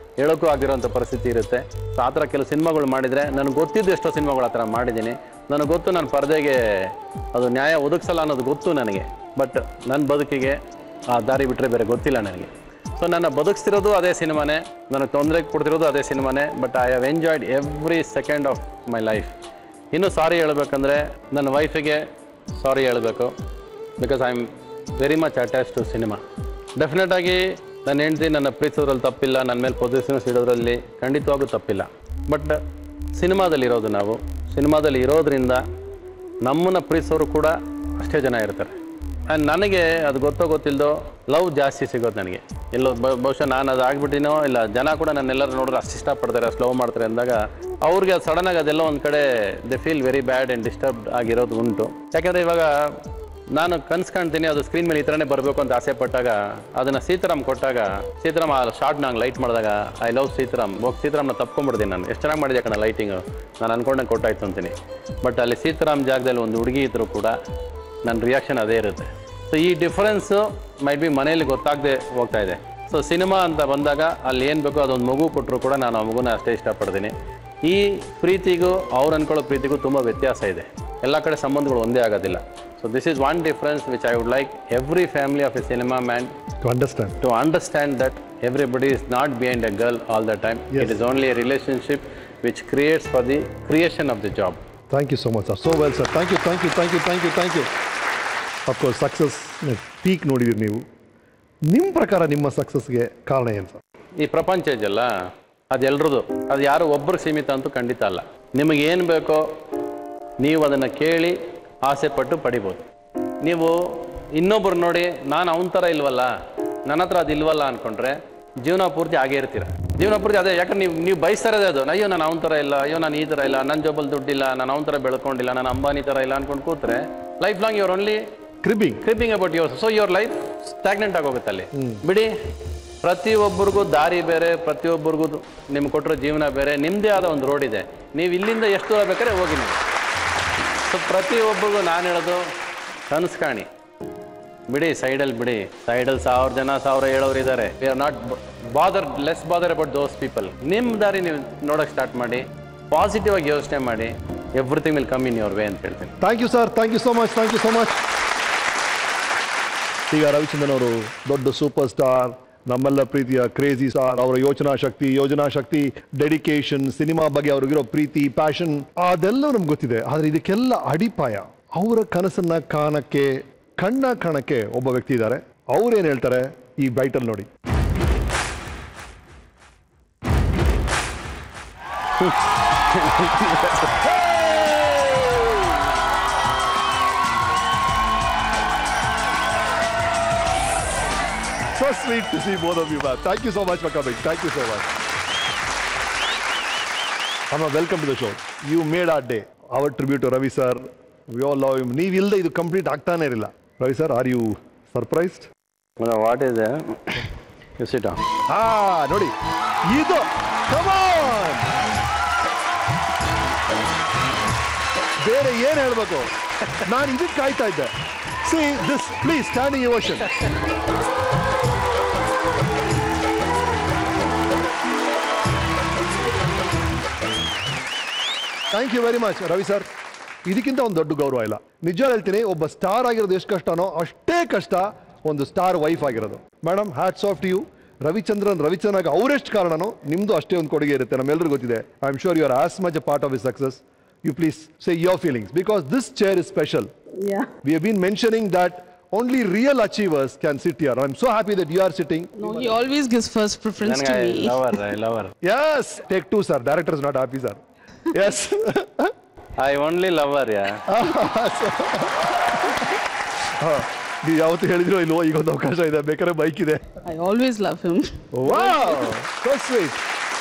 ಹೇಳೋಕ್ಕೂ ಆಗಿರೋಂಥ ಪರಿಸ್ಥಿತಿ ಇರುತ್ತೆ. ಸೊ ಆ ಥರ ಕೆಲವು ಸಿನಿಮಾಗಳು ಮಾಡಿದರೆ ನನಗೆ ಗೊತ್ತಿದ್ದು ಎಷ್ಟೋ ಸಿನಿಮಾಗಳು ಆ ಥರ ಮಾಡಿದ್ದೀನಿ. ನನಗೆ ಗೊತ್ತು ನನ್ನ ಪರದೆಗೆ ಅದು ನ್ಯಾಯ ಒದಗಿಸಲ್ಲ ಅನ್ನೋದು ಗೊತ್ತು ನನಗೆ. ಬಟ್ ನನ್ನ ಬದುಕಿಗೆ ಆ ದಾರಿ ಬಿಟ್ಟರೆ ಬೇರೆ ಗೊತ್ತಿಲ್ಲ ನನಗೆ. ಸೊ ನನ್ನ ಬದುಕಿಸ್ತಿರೋದು ಅದೇ ಸಿನಿಮಾನೇ, ನನಗೆ ತೊಂದರೆ ಕೊಡ್ತಿರೋದು ಅದೇ ಸಿನಿಮಾನೇ. But I have enjoyed every second of my life. ಇನ್ನೂ ಸಾರಿ ಹೇಳಬೇಕಂದ್ರೆ ನನ್ನ ವೈಫಿಗೆ ಸಾರಿ ಹೇಳಬೇಕು. Because I am very much attach to cinema. ಡೆಫಿನೆಟಾಗಿ ನನ್ನ ಹೆಂಡತಿ ನನ್ನ ಪ್ರೀತಿಸೋದ್ರಲ್ಲಿ ತಪ್ಪಿಲ್ಲ, ನನ್ನ ಮೇಲೆ ಪೊಸಿಷನ್ಸ್ ಇಡೋದ್ರಲ್ಲಿ ಖಂಡಿತವಾಗೂ ತಪ್ಪಿಲ್ಲ. ಬಟ್ ಸಿನಿಮಾದಲ್ಲಿರೋದು ನಾವು, ಸಿನಿಮಾದಲ್ಲಿ ಇರೋದ್ರಿಂದ ನಮ್ಮನ್ನು ಪ್ರೀತಿಸೋರು ಕೂಡ ಅಷ್ಟೇ ಜನ ಇರ್ತಾರೆ. ಆ್ಯಂಡ್ ನನಗೆ ಅದು ಗೊತ್ತೋ ಗೊತ್ತಿಲ್ಲದೋ ಲವ್ ಜಾಸ್ತಿ ಸಿಗೋದು ನನಗೆ. ಎಲ್ಲೋ ಬಹುಶಃ ನಾನು ಅದು ಆಗ್ಬಿಟ್ಟಿನೋ ಇಲ್ಲ, ಜನ ಕೂಡ ನನ್ನೆಲ್ಲರೂ ನೋಡಿದ್ರೆ ಅಷ್ಟು ಇಷ್ಟಪಡ್ತಾರೆ, ಅಷ್ಟು ಲವ್ ಮಾಡ್ತಾರೆ ಅಂದಾಗ ಅವ್ರಿಗೆ ಅದು ಸಡನ್ನಾಗಿ ಅದೆಲ್ಲ ಒಂದು ಕಡೆ they feel very bad and disturb ಆಗಿರೋದು ಉಂಟು. ಯಾಕೆಂದರೆ ಇವಾಗ ನಾನು ಕನ್ಸು ಕಾಣ್ತೀನಿ ಅದು ಸ್ಕ್ರೀನ್ ಮೇಲೆ ಈ ಥರನೇ ಬರಬೇಕು ಅಂತ ಆಸೆ ಪಟ್ಟಾಗ ಅದನ್ನು ಸೀತಾರಾಮ್ ಕೊಟ್ಟಾಗ, ಸೀತಾರಾಮ್ ಆ ಶಾರ್ಟ್ ನಂಗೆ ಲೈಟ್ ಮಾಡಿದಾಗ ಐ ಲವ್ ಸೀತಾರಾಮ್, ಹೋಗಿ ಸೀತಾರಾಮ್ನ ತಪ್ಕೊಂಡ್ಬಿಡ್ತೀನಿ ನಾನು. ಎಷ್ಟು ಚೆನ್ನಾಗಿ ಮಾಡಿದೆ ಕಣ ಲೈಟಿಂಗು, ನಾನು ಅಂದ್ಕೊಂಡಂಗೆ ಕೊಟ್ಟಾಯ್ತು ಅಂತೀನಿ. ಬಟ್ ಅಲ್ಲಿ ಸೀತಾರಾಮ್ ಜಾಗದಲ್ಲಿ ಒಂದು ಹುಡುಗಿ ಇದ್ದರೂ ಕೂಡ ನನ್ನ ರಿಯಾಕ್ಷನ್ ಅದೇ ಇರುತ್ತೆ. ಸೊ ಈ ಡಿಫ್ರೆನ್ಸು ಮೈಟ್ ಬಿ ಮನೇಲಿ ಗೊತ್ತಾಗದೆ ಹೋಗ್ತಾ ಇದೆ. ಸೊ ಸಿನಿಮಾ ಅಂತ ಬಂದಾಗ ಅಲ್ಲಿ ಏನು ಬೇಕೋ ಅದೊಂದು ಮಗು ಕೊಟ್ಟರು ಕೂಡ ನಾನು ಆ ಮಗುನ ಅಷ್ಟೇ ಇಷ್ಟಪಡ್ತೀನಿ. ಈ ಪ್ರೀತಿಗೂ ಅವ್ರು ಅಂದ್ಕೊಳ್ಳೋ ಪ್ರೀತಿಗೂ ತುಂಬ ವ್ಯತ್ಯಾಸ ಇದೆ. ಎಲ್ಲ ಕಡೆ ಸಂಬಂಧಗಳು ಒಂದೇ ಆಗೋದಿಲ್ಲ. So this is one difference which I would like every family of a cinema man to understand to understand that everybody is not behind a girl all the time. It is only a relationship which creates for the creation of the job. Thank you so much sir, so well sir. Thank you thank you thank you thank you thank you of course success peak ನೋಡಿದಿರಿ ನೀವು. ನಿಮ್ಮ ಪ್ರಕಾರ ನಿಮ್ಮ ಸಕ್ಸಸ್ಗೆ ಕಾರಣ ಏನು sir? ಈ ಪ್ರಪಂಚ ಇದೆಯಲ್ಲ ಅದು ಎಲ್ರದ್ದು, ಅದು ಯಾರು ಒಬ್ಬರು ಸೀಮಿತ ಅಂತೂ ಖಂಡಿತ ಅಲ್ಲ. ನಿಮಗೇನು ಬೇಕೋ ನೀವು ಅದನ್ನು ಕೇಳಿ ಆಸೆ ಪಟ್ಟು ಪಡಿಬೋದು. ನೀವು ಇನ್ನೊಬ್ಬರು ನೋಡಿ ನಾನು ಅವನ ಥರ ಇಲ್ವಲ್ಲ, ನನ್ನ ಹತ್ರ ಅದು ಇಲ್ವಲ್ಲ ಅಂದ್ಕೊಂಡ್ರೆ ಜೀವನ ಪೂರ್ತಿ ಆಗೇ ಇರ್ತೀರ. ಜೀವನ ಪೂರ್ತಿ ಅದೇ, ಯಾಕಂದ್ರೆ ನೀವು ನೀವು ಬಯಸ್ತಾರದೇ ಅದು. ಅಯ್ಯೋ ನಾನು ಅವನ ಥರ ಇಲ್ಲ, ಅಯ್ಯೋ ನಾನು ಈ ಥರ ಇಲ್ಲ, ನನ್ನ ಜೋಬಲ್ಲಿ ದುಡ್ಡಿಲ್ಲ, ನಾನು ಅವನ ಥರ ಬೆಳ್ಕೊಂಡಿಲ್ಲ, ನಾನು ಅಂಬಾನಿ ಥರ ಇಲ್ಲ ಅಂದ್ಕೊಂಡು ಕೂತ್ರೆ life long your only cribbing cribbing about your. So your life stagnant ಆಗೋಗುತ್ತೆ ಅಲ್ಲಿ. ಬಿಡಿ, ಪ್ರತಿಯೊಬ್ಬರಿಗೂ ದಾರಿ ಬೇರೆ, ಪ್ರತಿಯೊಬ್ಬರಿಗೂ ನಿಮ್ಗೆ ಕೊಟ್ಟಿರೋ ಜೀವನ ಬೇರೆ, ನಿಮ್ಮದೇ ಆದ ಒಂದು ರೋಡ್ ಇದೆ. ನೀವು ಇಲ್ಲಿಂದ ಎಷ್ಟು ದೂರ ಬೇಕಾದ್ರೆ ಹೋಗಿ ನೀವು. ಸೊ ಪ್ರತಿಯೊಬ್ಬರಿಗೂ ನಾನು ಹೇಳೋದು ಕನಸು ಕಾಣಿ, ಬಿಡಿ ಸೈಡಲ್ಲಿ ಬಿಡಿ. ಸೈಡಲ್ಲಿ ಸಾವಿರ ಜನ ಸಾವಿರ ಹೇಳೋರು ಇದ್ದಾರೆ. We are not bother less bother about those people. ನಿಮ್ಮ ದಾರಿ ನೀವು ನೋಡೋಕ್ಕೆ ಸ್ಟಾರ್ಟ್ ಮಾಡಿ, ಪಾಸಿಟಿವ್ ಆಗಿ ಯೋಚನೆ ಮಾಡಿ, everything will come in your way ಅಂತ ಹೇಳ್ತೀನಿ. Thank you sir, thank you so much, thank you so much. ಈಗ ರವಿಚಂದ್ರನ್ ಅವರು ದೊಡ್ಡ ಸೂಪರ್ ಸ್ಟಾರ್, ನಮ್ಮೆಲ್ಲ ಪ್ರೀತಿಯ ಕ್ರೇಜಿ ಸ್ಟಾರ್. ಅವರ ಯೋಚನಾ ಶಕ್ತಿ, ಯೋಜನಾ ಶಕ್ತಿ, ಡೆಡಿಕೇಶನ್, ಸಿನಿಮಾ ಬಗ್ಗೆ ಅವ್ರಿಗಿರೋ ಪ್ರೀತಿ, ಪ್ಯಾಷನ್ ಅದೆಲ್ಲ ನಮ್ಗೆ ಗೊತ್ತಿದೆ. ಆದರೆ ಇದಕ್ಕೆಲ್ಲ ಅಡಿಪಾಯ ಅವರ ಕನಸನ್ನ ಕಾಣಕ್ಕೆ, ಕಣ್ಣ ಕಾಣಕ್ಕೆ ಒಬ್ಬ ವ್ಯಕ್ತಿ ಇದ್ದಾರೆ. ಅವ್ರೇನು ಹೇಳ್ತಾರೆ ಈ ಬೈಟಲ್ ನೋಡಿ. So sweet to see both of you, man. Thank you so much for coming. Thank you so much. Amma, welcome to the show. You made our day. Our tribute to Ravi sir. We all love him. ನೀವು ಇಲ್ಲದೆ ಇದು complete ಆಗ್ತಾನೆ ಇರಲಿಲ್ಲ. Ravi sir, are you surprised? What is that? You sit down. Ah, ನೋಡಿ ಇದು. Come on. ಬೇರೆ ಏನು ಹೇಳಬೇಕು? ನಾನು ಇದಕ್ಕೆ ಕಾಯ್ತಾ ಇದ್ದೆ. See this, please standing ovation. Thank you very much Ravi sir. ಇದಕ್ಕಿಂತ ಒಂದು ದೊಡ್ಡ ಗೌರವ ಇಲ್ಲ. ನಿಜ ಹೇಳ್ತೀನಿ, ಒಬ್ಬ ಸ್ಟಾರ್ ಆಗಿರೋದು ಎಷ್ಟು ಕಷ್ಟನೋ ಅಷ್ಟೇ ಕಷ್ಟ ಒಂದು ಸ್ಟಾರ್ ವೈಫ್ ಆಗಿರೋದು. Madam, hats off to you. Ravichandran Ravichandran ಅವರೆಷ್ಟು ಕಾರಣನೋ ನಿಮ್ಮದು ಅಷ್ಟೇ ಒಂದು ಕೊಡುಗೆ ಇರುತ್ತೆ, ನಮ್ಮೆಲ್ಲರಿಗೂ ಗೊತ್ತಿದೆ. I am sure you are as much a part of his success. You please say your feelings, because this chair is special. Yeah. We have been mentioning that only real achievers can sit here. I'm so happy that you are sitting. No, he always gives first preference to me. I love her, I love her. Yes, take two, sir. Director is not happy, sir. Yes. I only love her, yeah. ನೀವು ಯಾವತ್ತು ಹೇಳಿದ್ರು ಇಲ್ವೋ, ಈಗ ಒಂದು ಅವಕಾಶ ಇದೆ, ಬೇಕಾದ್ರೆ bike ಇದೆ. I always love him. Wow, so sweet.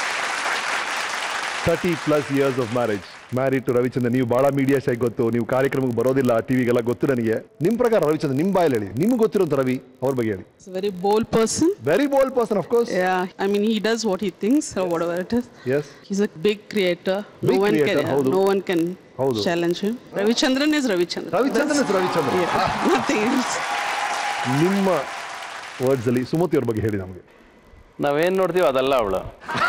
thirty plus years of marriage. Married to Ravichandran. ನೀವು ಭಾಳ ಮೀಡಿಯಾ ಶೈಕ್ ಗೊತ್ತು, ನೀವು ಕಾರ್ಯಕ್ರಮಕ್ಕೆ ಬರೋದಿಲ್ಲ, ಟಿವಿಗೆಲ್ಲ ಗೊತ್ತು ನನಗೆ. ನಿಮ್ಮ ಪ್ರಕಾರ ರವಿಚಂದ್ರನ್ ನಿಮ್ಮ ಬಾಯಲ್ಲಿ ಹೇಳಿ, ನಿಮ್ಗೆ ಗೊತ್ತಿರೋಂಥ ರವಿ ಅವ್ರ ಬಗ್ಗೆ ಹೇಳಿ. He's a very bold person. Very bold person, of course. Yeah, I mean he does what he thinks or whatever it is. Yes. He's a big creator. Big no one creator, can ಹೌದು. no one can ಹೌದು. challenge him. Ravichandran is Ravichandran. Ravichandran is Ravichandran. Yeah, nothing else. ನಿಮ್ಮ words ಅಲ್ಲಿ ಸುಮತಿ ಅವ್ರ ಬಗ್ಗೆ ಹೇಳಿ ನಮಗೆ. ನಾವೇನು ನೋಡ್ತೀವಿ ಅದಲ್ಲ ಅವಳು.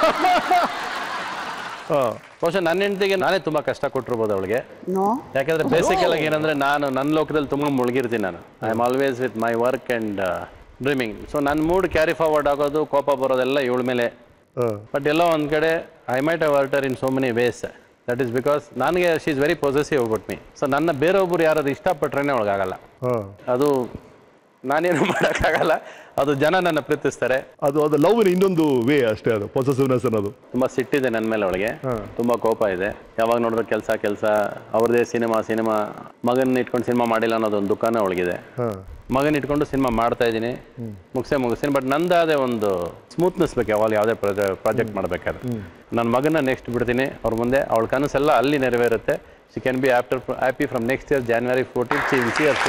ಬಹುಶಃ ನನ್ನ ಹೆಂಡತಿಗೆ ನಾನೇ ತುಂಬ ಕಷ್ಟ ಕೊಟ್ಟಿರ್ಬೋದು ಅವಳಿಗೆ. ಯಾಕಂದ್ರೆ ಬೇಸಿಕಲ್ ಆಗಿ ಏನಂದ್ರೆ ನಾನು ನನ್ನ ಲೋಕದಲ್ಲಿ ತುಂಬ ಮುಳುಗಿರ್ತೀನಿ. ನಾನು I am always with my work and dreaming. So ನನ್ನ ಮೂಡ್ ಕ್ಯಾರಿ ಫಾರ್ವರ್ಡ್ ಆಗೋದು, ಕೋಪ ಬರೋದೆಲ್ಲ ಇವಳ ಮೇಲೆ. ಬಟ್ ಎಲ್ಲೋ ಒಂದು ಕಡೆ I might have hurt her in so many ways. That is because ನನಗೆ she is very possessive about me. So ನನ್ನ ಬೇರೊಬ್ಬರು ಯಾರಾದ್ರು ಇಷ್ಟಪಟ್ರೇನೆ ಒಳಗಾಗಲ್ಲ. ಅದು ನಾನೇನು ಮಾಡೋಕ್ಕಾಗಲ್ಲ, ಅದು ಜನ ನನ್ನ ಪ್ರೀತಿಸ್ತಾರೆ. ಅದು ಅದು ಲವ್ ಇನ್ನೊಂದು ವೇ ಅಷ್ಟೇ, ಅದು ಪೊಸೆಸಿವ್ನೆಸ್ ಅನ್ನೋದು. ತುಂಬ ಸಿಟ್ಟಿದೆ ನನ್ನ ಮೇಲೆ ಅವಳಿಗೆ, ತುಂಬ ಕೋಪ ಇದೆ. ಯಾವಾಗ ನೋಡಿದ್ರೆ ಕೆಲಸ ಕೆಲಸ, ಅವ್ರದೇ ಸಿನಿಮಾ ಸಿನಿಮಾ. ಮಗನ ಇಟ್ಕೊಂಡು ಸಿನಿಮಾ ಮಾಡಿಲ್ಲ ಅನ್ನೋದೊಂದು ದುಃಖನೇ ಅವಳಿಗಿದೆ. ಮಗನ ಇಟ್ಕೊಂಡು ಸಿನಿಮಾ ಮಾಡ್ತಾ ಇದ್ದೀನಿ, ಮುಗಿಸೇ ಮುಗಿಸ್ತೀನಿ. ಬಟ್ ನಂದಾದೆ ಒಂದು ಸ್ಮೂತ್ನೆಸ್ ಬೇಕು ಯಾವಾಗ ಯಾವುದೇ ಪ್ರಾಜೆಕ್ಟ್ ಮಾಡಬೇಕಾದ್ರೆ. ನನ್ನ ಮಗನ ನೆಕ್ಸ್ಟ್ ಬಿಡ್ತೀನಿ ಅವ್ರ ಮುಂದೆ, ಅವಳ ಕನಸೆಲ್ಲ ಅಲ್ಲಿ ನೆರವೇರುತ್ತೆ. She can be after happy from next year January fourteen she will see her.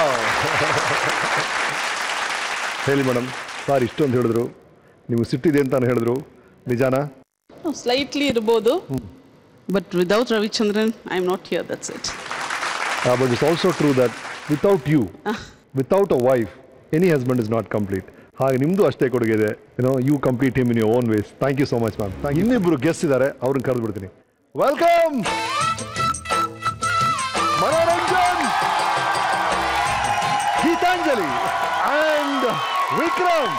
ಹೇಳಿ ಮೇಡಮ್, ಸಾರ್ ಇಷ್ಟೊಂದು ಹೇಳಿದ್ರು, ನೀವು ಸಿಟ್ಟಿದೆ ಅಂತ ಹೇಳಿದ್ರು, ನಿಜಾನಾ? ಸ್ಲೈಟ್ಲಿ ಇರ್ಬೋದು, but without Ravichandran I am not here, that's it. But it's also true that without you, without a wife, any husband is not complete. ಹಾಗೆ ನಿಮ್ಮದು ಅಷ್ಟೇ ಕೊಡುಗೆ ಇದೆ. You know you complete him in your own ways. Thank you so much ma'am. ಇನ್ನಿಬ್ಬರು guest ಇದ್ದಾರೆ, ಅವ್ರನ್ನ ಕರೆದು ಬಿಡ್ತೀನಿ. Welcome Manoranjan, Geethanjali and Vikram.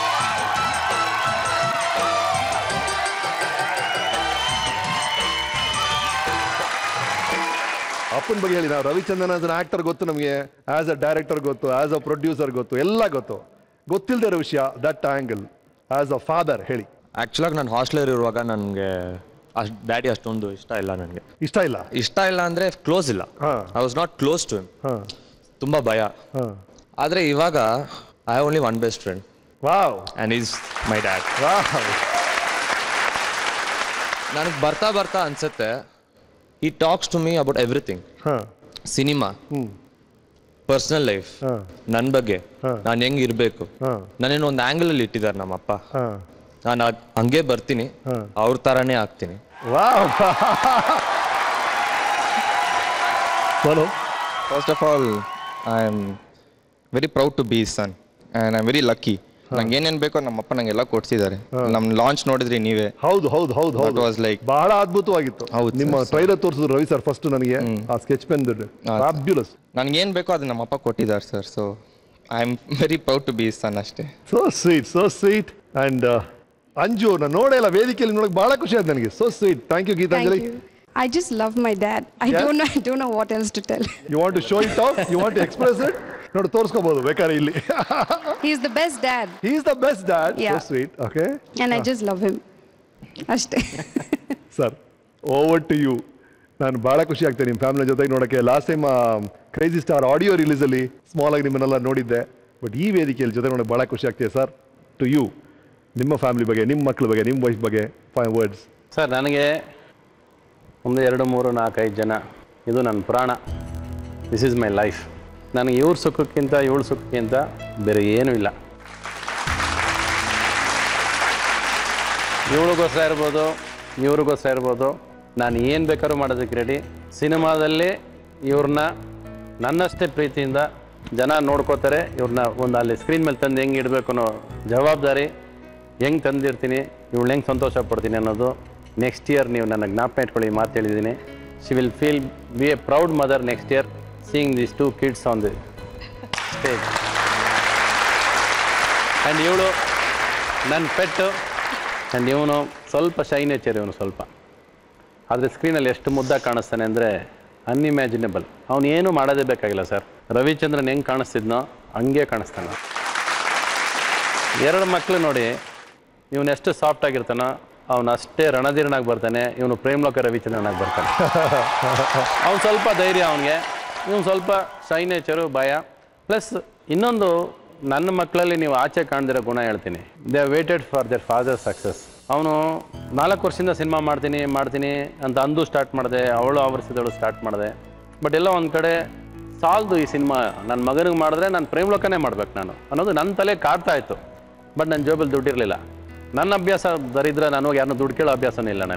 ಅಪ್ಪನ ಬಗ್ಗೆ ಹೇಳಿ. ನಾವು ರವಿಚಂದ್ರನ್ ಆಸ್ ಅನ್ ಆಕ್ಟರ್ ಗೊತ್ತು ನಮಗೆ, ಆಸ್ ಅ ಡೈರೆಕ್ಟರ್ ಗೊತ್ತು, ಆಸ್ ಅ ಪ್ರೊಡ್ಯೂಸರ್ ಗೊತ್ತು, ಎಲ್ಲ ಗೊತ್ತು. ಗೊತ್ತಿಲ್ಲದೆ ಇರೋ ವಿಷಯ that angle as a father ಹೇಳಿ. ಆ್ಯಕ್ಚುಲಾಗಿ ನಾನು ಹಾಸ್ಟೆಲರ್ ಇರುವಾಗ ನನಗೆ ಅಷ್ಟು ಡ್ಯಾಡಿ ಅಷ್ಟೊಂದು ಇಷ್ಟ ಇಲ್ಲ. ನನಗೆ ಇಷ್ಟ ಇಲ್ಲ ಇಷ್ಟ ಇಲ್ಲ ಅಂದರೆ ಕ್ಲೋಸ್ ಇಲ್ಲ. I was not close to him. ತುಂಬ ಭಯ. ಆದರೆ ಇವಾಗ I have only one best friend. Wow. And is my dad. Wow. ನನಗೆ ಬರ್ತಾ ಬರ್ತಾ ಅನ್ಸುತ್ತೆ he talks to me about everything. Cinema, personal life, ನನ್ನ ಬಗ್ಗೆ, ನಾನು ಹೆಂಗೆ ಇರಬೇಕು, ನಾನೇನು ಒಂದು ಆ್ಯಂಗಲಲ್ಲಿ ಇಟ್ಟಿದ್ದಾರೆ ನಮ್ಮಪ್ಪ. ನಾನು ಹಂಗೆ ಬರ್ತೀನಿ, ಅವ್ರ ಥರನೇ ಆಗ್ತೀನಿ. First of all I am very proud to be his son and I am very lucky. ನಂಗೆ ಏನೇನು ಬೇಕೋ ನಮ್ಮಪ್ಪ ನಂಗೆಲ್ಲ ಕೊಡ್ಸಿದ್ದಾರೆ. ನಮ್ಮ ಲಾಂಚ್ ನೋಡಿದ್ರಿ ನೀವೇ. ಹೌದು ಹೌದು ಹೌದು ಹೌದು. ವಾಸ್ ಲೈಕ್ ಬಹಳ ಅದ್ಭುತವಾಗಿತ್ತು. ಹೌದು, ನಿಮ್ಮ ಟ್ರೈಲರ್ ತೋರಿಸಿದ್ರು ರವಿ ಸರ್ ಫಸ್ಟ್ ನನಗೆ, ಆ ಸ್ಕೆಚ್ ಪೆನ್ ಫ್ಯಾಬ್ಯುಲಸ್. ನನಗೆ ಏನು ಬೇಕೋ ಅದು ನಮ್ಮಪ್ಪ ಕೊಟ್ಟಿದ್ದಾರೆ sir. So I am very proud to be his son ಅಷ್ಟೇ. So sweet, so sweet. And Anju, ನಾನು ನೋಡೇ ಇಲ್ಲ ವೇದಿಕೆಯಲ್ಲಿ, ನೋಡಕ್ಕೆ ಬಹಳ ಖುಷಿ ಆಯ್ತು ನನಗೆ. So sweet. Thank you Geethanjali. I just love my dad. I Yeah? don't know. I don't know what else to tell. You want to show it off? You want to express it? ನೋಡಿ ತೋರಿಸ್ಕೋಬಹುದು ಬೇಕಾದ್ರೆ ಇಲ್ಲಿ. He's the best dad. He's the best dad. Yeah. So sweet. Okay. And I just love him. ಅಷ್ಟೇ. Sir, over to you. ನಾನು ಭಾಳ ಖುಷಿ ಆಗ್ತೇನೆ ನಿಮ್ಮ family ಜೊತೆಗೆ ನೋಡೋಕ್ಕೆ. Last time crazy star audio ರಿಲೀಸಲ್ಲಿ ಸ್ಮಾಲ್ ಆಗಿ ನಿಮ್ಮನ್ನೆಲ್ಲ ನೋಡಿದ್ದೆ. ಬಟ್ ಈ ವೇದಿಕೆಯಲ್ಲಿ ಜೊತೆ ನೋಡೋಕೆ ಭಾಳ ಖುಷಿ ಆಗ್ತಿದೆ ಸರ್. ಟು ಯು, ನಿಮ್ಮ ಫ್ಯಾಮಿಲಿ ಬಗ್ಗೆ, ನಿಮ್ಮ ಮಕ್ಕಳ ಬಗ್ಗೆ, ನಿಮ್ಮ ವೈಫ್ ಬಗ್ಗೆ ಫೈವ್ ವರ್ಡ್ಸ್. ಸರ್, ನನಗೆ ಒಂದು ಎರಡು ಮೂರು ನಾಲ್ಕೈದು ಜನ, ಇದು ನನ್ನ ಪ್ರಾಣ. This is my life. ನನಗೆ ಇವ್ರ ಸುಖಕ್ಕಿಂತ ಇವಳ ಸುಖಕ್ಕಿಂತ ಬೇರೆ ಏನೂ ಇಲ್ಲ. ಇವಳಿಗೋಸ್ಕರ ಇರ್ಬೋದು, ಇವ್ರಿಗೋಸ್ಕರ ಇರ್ಬೋದು, ನಾನು ಏನು ಬೇಕಾದ್ರೂ ಮಾಡೋದಕ್ಕೆ ರೆಡಿ. ಸಿನಿಮಾದಲ್ಲಿ ಇವ್ರನ್ನ ನನ್ನಷ್ಟೇ ಪ್ರೀತಿಯಿಂದ ಜನ ನೋಡ್ಕೋತಾರೆ. ಇವ್ರನ್ನ ಒಂದು ಅಲ್ಲಿ ಸ್ಕ್ರೀನ್ ಮೇಲೆ ತಂದು ಹೆಂಗೆ ಇಡಬೇಕು ಅನ್ನೋ ಜವಾಬ್ದಾರಿ ಹೆಂಗೆ ತಂದಿರ್ತೀನಿ, ಇವಳು ಹೆಂಗೆ ಸಂತೋಷ ಪಡ್ತೀನಿ ಅನ್ನೋದು ನೆಕ್ಸ್ಟ್ ಇಯರ್ ನೀವು ನನ್ನ ಜ್ಞಾಪನ ಇಟ್ಕೊಳ್ಳಿ. ಮಾತು ಹೇಳಿದ್ದೀನಿ. She will feel be a proud mother next year seeing these two kids on the stage. And ಇವಳು ನನ್ನ ಪೆಟ್ಟು. ಆ್ಯಂಡ್ ಇವನು ಸ್ವಲ್ಪ ಶೈ ನೇಚರ್, ಇವನು ಸ್ವಲ್ಪ. ಆದರೆ ಸ್ಕ್ರೀನಲ್ಲಿ ಎಷ್ಟು ಮುದ್ದಾಗಿ ಕಾಣಿಸ್ತಾನೆ ಅಂದರೆ ಅನ್ಇಮ್ಯಾಜಿನೇಬಲ್. ಅವನು ಏನೂ ಮಾಡೋದೇ ಬೇಕಾಗಿಲ್ಲ ಸರ್. ರವಿಚಂದ್ರನ್ ಹೆಂಗೆ ಕಾಣಿಸ್ತಿದ್ನೋ ಹಂಗೆ ಕಾಣಿಸ್ತಾನೆ. ಎರಡು ಮಕ್ಕಳು ನೋಡಿ, ಇವನೆಷ್ಟು ಸಾಫ್ಟ್ ಆಗಿರ್ತಾನೋ ಅವನು ಅಷ್ಟೇ ರಣಧೀರನಾಗಿ ಬರ್ತಾನೆ. ಇವನು ಪ್ರೇಮ್ಲೋಕ ರವಿಚಂದ್ರನಾಗಿ ಬರ್ತಾನೆ. ಅವನು ಸ್ವಲ್ಪ ಧೈರ್ಯ ಅವನಿಗೆ, ಇವನು ಸ್ವಲ್ಪ ಶೈ ನೇಚರು, ಭಯ. ಪ್ಲಸ್ ಇನ್ನೊಂದು, ನನ್ನ ಮಕ್ಕಳಲ್ಲಿ ನೀವು ಆಚೆ ಕಾಣ್ದಿರೋ ಗುಣ ಹೇಳ್ತೀನಿ. They have waited for their father success. ಅವನು ನಾಲ್ಕು ವರ್ಷದಿಂದ ಸಿನಿಮಾ ಮಾಡ್ತೀನಿ ಮಾಡ್ತೀನಿ ಅಂತ ಅಂದು ಸ್ಟಾರ್ಟ್ ಮಾಡಿದೆ, ಅವಳು ಆವರಿಸಿದವಳು ಸ್ಟಾರ್ಟ್ ಮಾಡಿದೆ. ಬಟ್ ಎಲ್ಲ ಒಂದು ಕಡೆ ಸಾಲದು ಈ ಸಿನಿಮಾ, ನನ್ನ ಮಗನಿಗೆ ಮಾಡಿದ್ರೆ ನಾನು ಪ್ರೇಮ್ಲೋಕನೇ ಮಾಡ್ಬೇಕು ನಾನು ಅನ್ನೋದು ನನ್ನ ತಲೆ ಕಾಡ್ತಾ ಇತ್ತು. ಬಟ್ ನನ್ನ ಜೋಬಲ್ಲಿ ದುಡ್ಡಿರಲಿಲ್ಲ. ನನ್ನ ಅಭ್ಯಾಸ ದರಿದ್ರ, ನಾನು ಯಾರನ್ನೂ ದುಡ್ಡು ಕೇಳೋ ಅಭ್ಯಾಸನೂ ಇಲ್ಲ ನನಗೆ.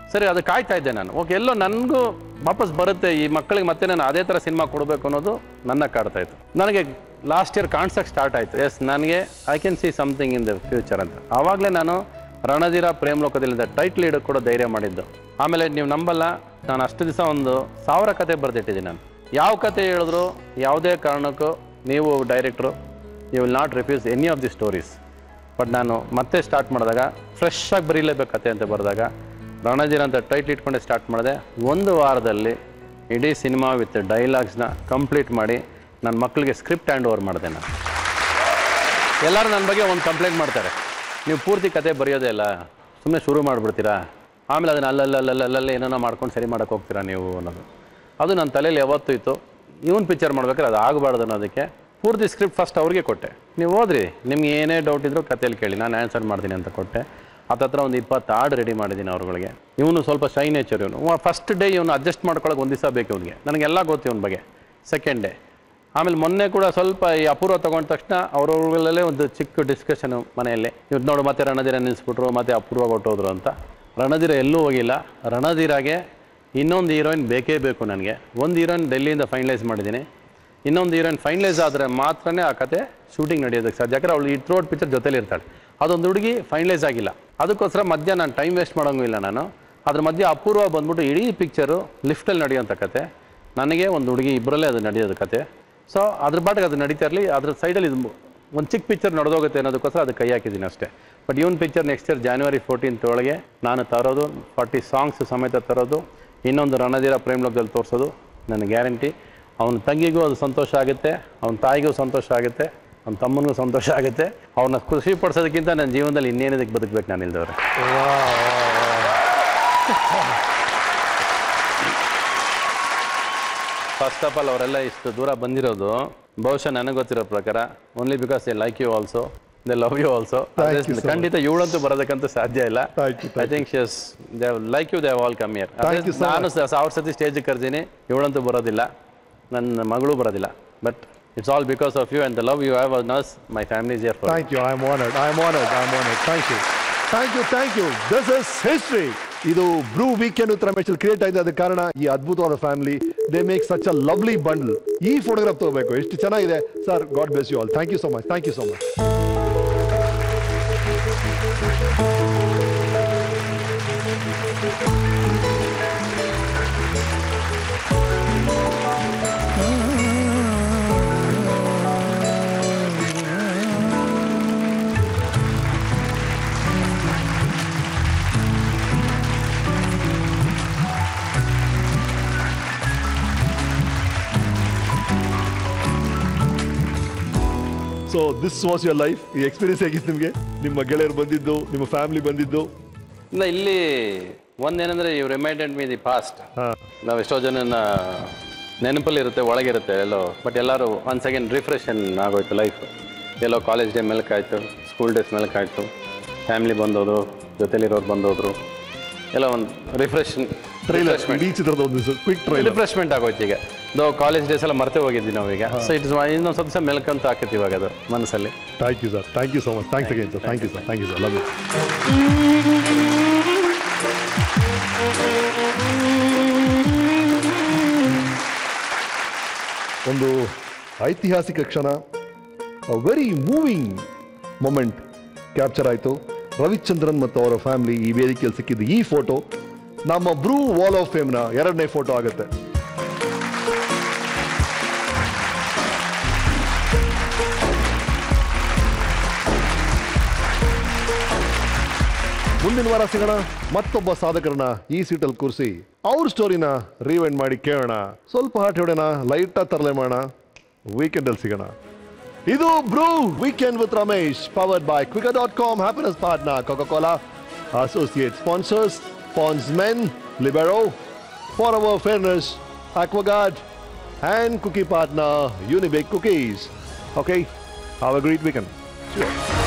ಸರಿ ಅದು ಕಾಯ್ತಾ ಇದ್ದೆ ನಾನು. ಓಕೆ, ಎಲ್ಲೋ ನನಗೂ ವಾಪಸ್ ಬರುತ್ತೆ, ಈ ಮಕ್ಕಳಿಗೆ ಮತ್ತೆ ನಾನು ಅದೇ ಥರ ಸಿನಿಮಾ ಕೊಡಬೇಕು ಅನ್ನೋದು ನನ್ನ ಕಾಡ್ತಾ ಇತ್ತು. ನನಗೆ ಲಾಸ್ಟ್ ಇಯರ್ ಕಾಣಿಸೋಕ್ಕೆ ಸ್ಟಾರ್ಟ್ ಆಯಿತು, ಎಸ್ ನನಗೆ I can see something in the future ಅಂತ. ಆವಾಗಲೇ ನಾನು ರಣಧೀರ ಪ್ರೇಮ್ ಲೋಕದಲ್ಲಿ ಟೈಟ್ಲ್ ಲೀಡ್ ಕೂಡ ಧೈರ್ಯ ಮಾಡಿದ್ದು. ಆಮೇಲೆ ನೀವು ನಂಬಲ್ಲ, ನಾನು ಅಷ್ಟು ದಿವಸ ಒಂದು ಸಾವಿರ ಕತೆ ಬರೆದಿಟ್ಟಿದ್ದೀನಿ ನಾನು. ಯಾವ ಕತೆ ಹೇಳಿದ್ರು ಯಾವುದೇ ಕಾರಣಕ್ಕೂ ನೀವು director you will not refuse any of the stories. But ನಾನು ಮತ್ತೆ ಸ್ಟಾರ್ಟ್ ಮಾಡಿದಾಗ ಫ್ರೆಶ್ ಆಗಿ ಬರೀಲೇಬೇಕು ಕತೆ ಅಂತ ಬರೆದಾಗ ರಣಧೀರ ಅಂತ ಟೈಟ್ಲ್ ಇಟ್ಕೊಂಡೆ ಸ್ಟಾರ್ಟ್ ಮಾಡಿದೆ. ಒಂದು ವಾರದಲ್ಲಿ ಇಡೀ ಸಿನಿಮಾ ವಿತ್ ಡೈಲಾಗ್ಸ್ನ ಕಂಪ್ಲೀಟ್ ಮಾಡಿ ನನ್ನ ಮಕ್ಕಳಿಗೆ ಸ್ಕ್ರಿಪ್ಟ್ ಹ್ಯಾಂಡ್ ಓವರ್ ಮಾಡಿದೆ ನಾನು. ಎಲ್ಲರೂ ನನ್ನ ಬಗ್ಗೆ ಒಂದು ಕಂಪ್ಲೇಂಟ್ ಮಾಡ್ತಾರೆ, ನೀವು ಪೂರ್ತಿ ಕತೆ ಬರೆಯೋದೇ ಇಲ್ಲ, ಸುಮ್ಮನೆ ಶುರು ಮಾಡಿಬಿಡ್ತೀರಾ, ಆಮೇಲೆ ಅದನ್ನು ಅಲ್ಲಲ್ಲಲ್ಲಲ್ಲಲ್ಲೇ ಏನೋ ಮಾಡ್ಕೊಂಡು ಸರಿ ಮಾಡೋಕ್ಕೆ ಹೋಗ್ತೀರಾ ನೀವು ಅನ್ನೋದು. ಅದು ನನ್ನ ತಲೆಯಲ್ಲಿ ಯಾವತ್ತೂ ಇತ್ತು. ಇವನ್ ಪಿಕ್ಚರ್ ಮಾಡ್ಬೇಕಾದ್ರೆ ಅದು ಆಗಬಾರ್ದು ಅನ್ನೋದಕ್ಕೆ ಪೂರ್ತಿ ಸ್ಕ್ರಿಪ್ಟ್ ಫಸ್ಟ್ ಅವ್ರಿಗೆ ಕೊಟ್ಟೆ. ನೀವು ಹೋದ್ರಿ, ನಿಮ್ಗೆ ಏನೇ ಡೌಟ್ ಇದ್ದರೂ ಕಥೆಯಲ್ಲಿ ಕೇಳಿ, ನಾನು ಆನ್ಸರ್ ಮಾಡ್ತೀನಿ ಅಂತ ಕೊಟ್ಟೆ. ಹತ್ತತ್ರ ಒಂದು ಇಪ್ಪತ್ತು ಹಾಡು ರೆಡಿ ಮಾಡಿದ್ದೀನಿ ಅವ್ರುಗಳಿಗೆ. ಇವನು ಸ್ವಲ್ಪ ಶೈ ನೇಚರ್, ಇವನು ಫಸ್ಟ್ ಡೇ ಇವನು ಅಡ್ಜಸ್ಟ್ ಮಾಡ್ಕೊಳ್ಳೋಕೆ ಒಂದು ದಿವಸ ಬೇಕು ಇವನಿಗೆ, ನನಗೆಲ್ಲ ಗೊತ್ತು ಇವನ ಬಗ್ಗೆ. ಸೆಕೆಂಡ್ ಡೇ ಆಮೇಲೆ ಮೊನ್ನೆ ಕೂಡ ಸ್ವಲ್ಪ ಈ ಅಪೂರ್ವ ತೊಗೊಂಡ ತಕ್ಷಣ ಅವ್ರವ್ರಲ್ಲೇ ಒಂದು ಚಿಕ್ಕ ಡಿಸ್ಕಷನು ಮನೆಯಲ್ಲಿ, ಇವ್ರು ನೋಡು ಮತ್ತೆ ರಣಧೀರ ನಿಲ್ಲಿಸ್ಬಿಟ್ರು, ಮತ್ತೆ ಅಪೂರ್ವ ಕೊಟ್ಟೋದ್ರು ಅಂತ. ರಣಧೀರ ಎಲ್ಲೂ ಹೋಗಿಲ್ಲ. ರಣಧೀರಾಗೆ ಇನ್ನೊಂದು ಹೀರೋಯಿನ್ ಬೇಕೇ ಬೇಕು ನನಗೆ. ಒಂದು ಹೀರೋಯಿನ್ ಡೆಲ್ಲಿಯಿಂದ ಫೈನಲೈಸ್ ಮಾಡಿದ್ದೀನಿ, ಇನ್ನೊಂದು ಹೀರೋಯಿನ್ ಫೈನಲೈಸ್ ಆದರೆ ಮಾತ್ರನೇ ಆ ಕತೆ ಶೂಟಿಂಗ್ ನಡೆಯೋದಕ್ಕೆ ಸಾಧ್ಯ. ಯಾಕಂದರೆ ಅವಳು ಈ ಥ್ರೋಟ್ ಪಿಕ್ಚರ್ ಜೊತೆಲಿ ಇರ್ತಾಳೆ. ಅದೊಂದು ಹುಡುಗಿ ಫೈನಲೈಸ್ ಆಗಿಲ್ಲ, ಅದಕ್ಕೋಸ್ಕರ ಮಧ್ಯ ನಾನು ಟೈಮ್ ವೇಸ್ಟ್ ಮಾಡೋಂಗೂ ಇಲ್ಲ ನಾನು. ಅದ್ರ ಮಧ್ಯೆ ಅಪೂರ್ವ ಬಂದ್ಬಿಟ್ಟು ಇಡೀ ಪಿಕ್ಚರು ಲಿಫ್ಟಲ್ಲಿ ನಡೆಯೋಂಥ ಕತೆ, ನನಗೆ ಒಂದು ಹುಡುಗಿ ಇಬ್ಬರಲ್ಲೇ ಅದು ನಡೆಯೋದು ಕತೆ. ಸೊ ಅದ್ರ ಬಾಟಿಗೆ ಅದು ನಡೀತಾ ಇರಲಿ, ಅದ್ರ ಸೈಡಲ್ಲಿ ಇದು ಒಂದು ಚಿಕ್ಕ ಪಿಕ್ಚರ್ ನಡೆದೋಗುತ್ತೆ ಅನ್ನೋದಕ್ಕೋಸ್ಕರ ಅದು ಕೈ ಹಾಕಿದ್ದೀನಿ ಅಷ್ಟೇ. ಬಟ್ ಇವನ್ picture next year January fourteenth ಒಳಗೆ ನಾನು ತರೋದು, ಫಾರ್ಟಿ ಸಾಂಗ್ಸ್ ಸಮೇತ ತರೋದು, ಇನ್ನೊಂದು ರಣಧೀರ ಪ್ರೇಮ್ ಲೋಕದಲ್ಲಿ ತೋರಿಸೋದು ನನ್ನ ಗ್ಯಾರಂಟಿ. ಅವನ ತಂಗಿಗೂ ಅದು ಸಂತೋಷ ಆಗುತ್ತೆ, ಅವನ ತಾಯಿಗೂ ಸಂತೋಷ ಆಗುತ್ತೆ, ಅವನ ತಮ್ಮನಿಗೂ ಸಂತೋಷ ಆಗುತ್ತೆ. ಅವನ್ನ ಖುಷಿ ಪಡಿಸೋದಕ್ಕಿಂತ ನನ್ನ ಜೀವನದಲ್ಲಿ ಇನ್ನೇನದಕ್ಕೆ ಬದುಕಬೇಕು ನಾನು ಇಲ್ದವ್ರೆ. ಫಸ್ಟ್ ಆಫ್ ಆಲ್ ಅವರೆಲ್ಲ ಇಷ್ಟು ದೂರ ಬಂದಿರೋದು ಬಹುಶಃ ನನಗೆ ಗೊತ್ತಿರೋ ಪ್ರಕಾರ only because they like you also, they love you also. ಖಂಡಿತ ಇವಳಂತೂ ಬರೋದಕ್ಕಂತೂ ಸಾಧ್ಯ ಇಲ್ಲ. I think she's they like you, they all come here. ನಾನು ಸಾವಿರ ಸತಿ ಸ್ಟೇಜಿಗೆ ಕರ್ತೀನಿ, ಇವಳಂತೂ ಬರೋದಿಲ್ಲ, ನನ್ನ ಮಗಳು ಬರೋದಿಲ್ಲ. But it's all because of you and the love you have on us. My family is here for thank you. I am honored. I am honored. I am honored. Thank you. Thank you. Thank you. This is history. ಇದು Bru weekend with Ramesh create ಆಗಿದೆ. ಅದಕ್ಕೆ ಕಾರಣ ಈ ಅದ್ಭುತವಾದ family. They make such a lovely bundle. ಈ photograph ತಗೋಬೇಕು, ಎಷ್ಟು ಚೆನ್ನಾಗಿದೆ sir. God bless you all. Thank you so much. Thank you so much. So this was your life. ಈ ಎಕ್ಸ್ಪೀರಿಯನ್ಸ್ ಹೇಗಿತ್ತು ನಿಮಗೆ? ನಿಮ್ಮ ಗೆಳೆಯರು ಬಂದಿದ್ದು, ನಿಮ್ಮ ಫ್ಯಾಮಿಲಿ ಬಂದಿದ್ದು? ಇಲ್ಲ, ಇಲ್ಲಿ ಒಂದೇನಂದ್ರೆ you reminded me the past. ನಾವು ಎಷ್ಟೋ ಜನ ನೆನಪಲ್ಲಿ ಇರುತ್ತೆ, ಒಳಗಿರುತ್ತೆ ಎಲ್ಲೋ. ಬಟ್ ಎಲ್ಲರೂ ಒನ್ಸ್ ಅಗೇನ್ ರಿಫ್ರೆಶನ್ ಆಗೋಯ್ತು ಲೈಫ್. ಎಲ್ಲೋ ಕಾಲೇಜ್ ಡೇ ಮೆಲ್ಕಾಯ್ತು, ಸ್ಕೂಲ್ ಡೇಸ್ ಮೆಲ್ಕಾಯ್ತು, ಫ್ಯಾಮಿಲಿ ಬಂದೋದು, ಜೊತೆಲಿರೋರು ಬಂದೋದ್ರು, ಎಲ್ಲ ಒಂದು ರಿಫ್ರೆಶ್ ರಿಫ್ರೆಶ್ಮೆಂಟ್ ಆಗೋಯ್ತು. ಈಗ ನಾವು ಕಾಲೇಜ್ ಡೇಸ್ ಎಲ್ಲ ಮರ್ತೇ ಹೋಗಿದ್ವಿ ನಾವೀಗ. ಸೊ ಇಟ್ಸ್ ಇನ್ನೊಂದು ಸ್ವಲ್ಪ ದಿವಸ ಮೆಲ್ಕಂತ ಹಾಕಿತ್ತು ಇವಾಗ ಅದು ಮನಸ್ಸಲ್ಲಿ. Thank you sir. Thank you so much. Thanks again sir. Thank you sir. Thank you sir. Love you. ಒಂದು ಐತಿಹಾಸಿಕ ಕ್ಷಣ, ವೆರಿ ಮೂವಿಂಗ್ ಮೊಮೆಂಟ್ ಕ್ಯಾಪ್ಚರ್ ಆಯಿತು. ರವಿಚಂದ್ರನ್ ಮತ್ತು ಅವರ ಫ್ಯಾಮಿಲಿ ಈ ವೇದಿಕೆಯಲ್ಲಿ ಸಿಕ್ಕಿದ್ದು ಈ ಫೋಟೋ ನಮ್ಮ ಬ್ರೂ ವಾಲ್ ಆಫ್ ಫೇಮ್ನ ಎರಡನೇ ಫೋಟೋ ಆಗುತ್ತೆ. ಮುಂದಿನ ವಾರ ಸಿಗೋಣ. ಮತ್ತೊಬ್ಬ ಸಾಧಕರನ್ನ ಈ ಸೀಟಲ್ಲಿ ಕೂರಿಸಿ ಅವ್ರ ಸ್ಟೋರಿನ ರಿವೈಂಡ್ ಮಾಡಿ ಕೇಳೋಣ. ಸ್ವಲ್ಪ ಹಾಟ್ ಹೊಡೆಯೋಣ, ಲೈಟಾಗಿ ತರಲೆ ಮಾಡೋಣ. ವೀಕೆಂಡಲ್ಲಿ ಸಿಗೋಣ. ಇದು Bru weekend with Ramesh, powered by Quikr dot com, happiness partner Coca-Cola, associate sponsors Pond's Men, Libero, For Our Fairness, Aquaguard, and cookie partner Unibake Cookies. Okay, have a great weekend. Cheers.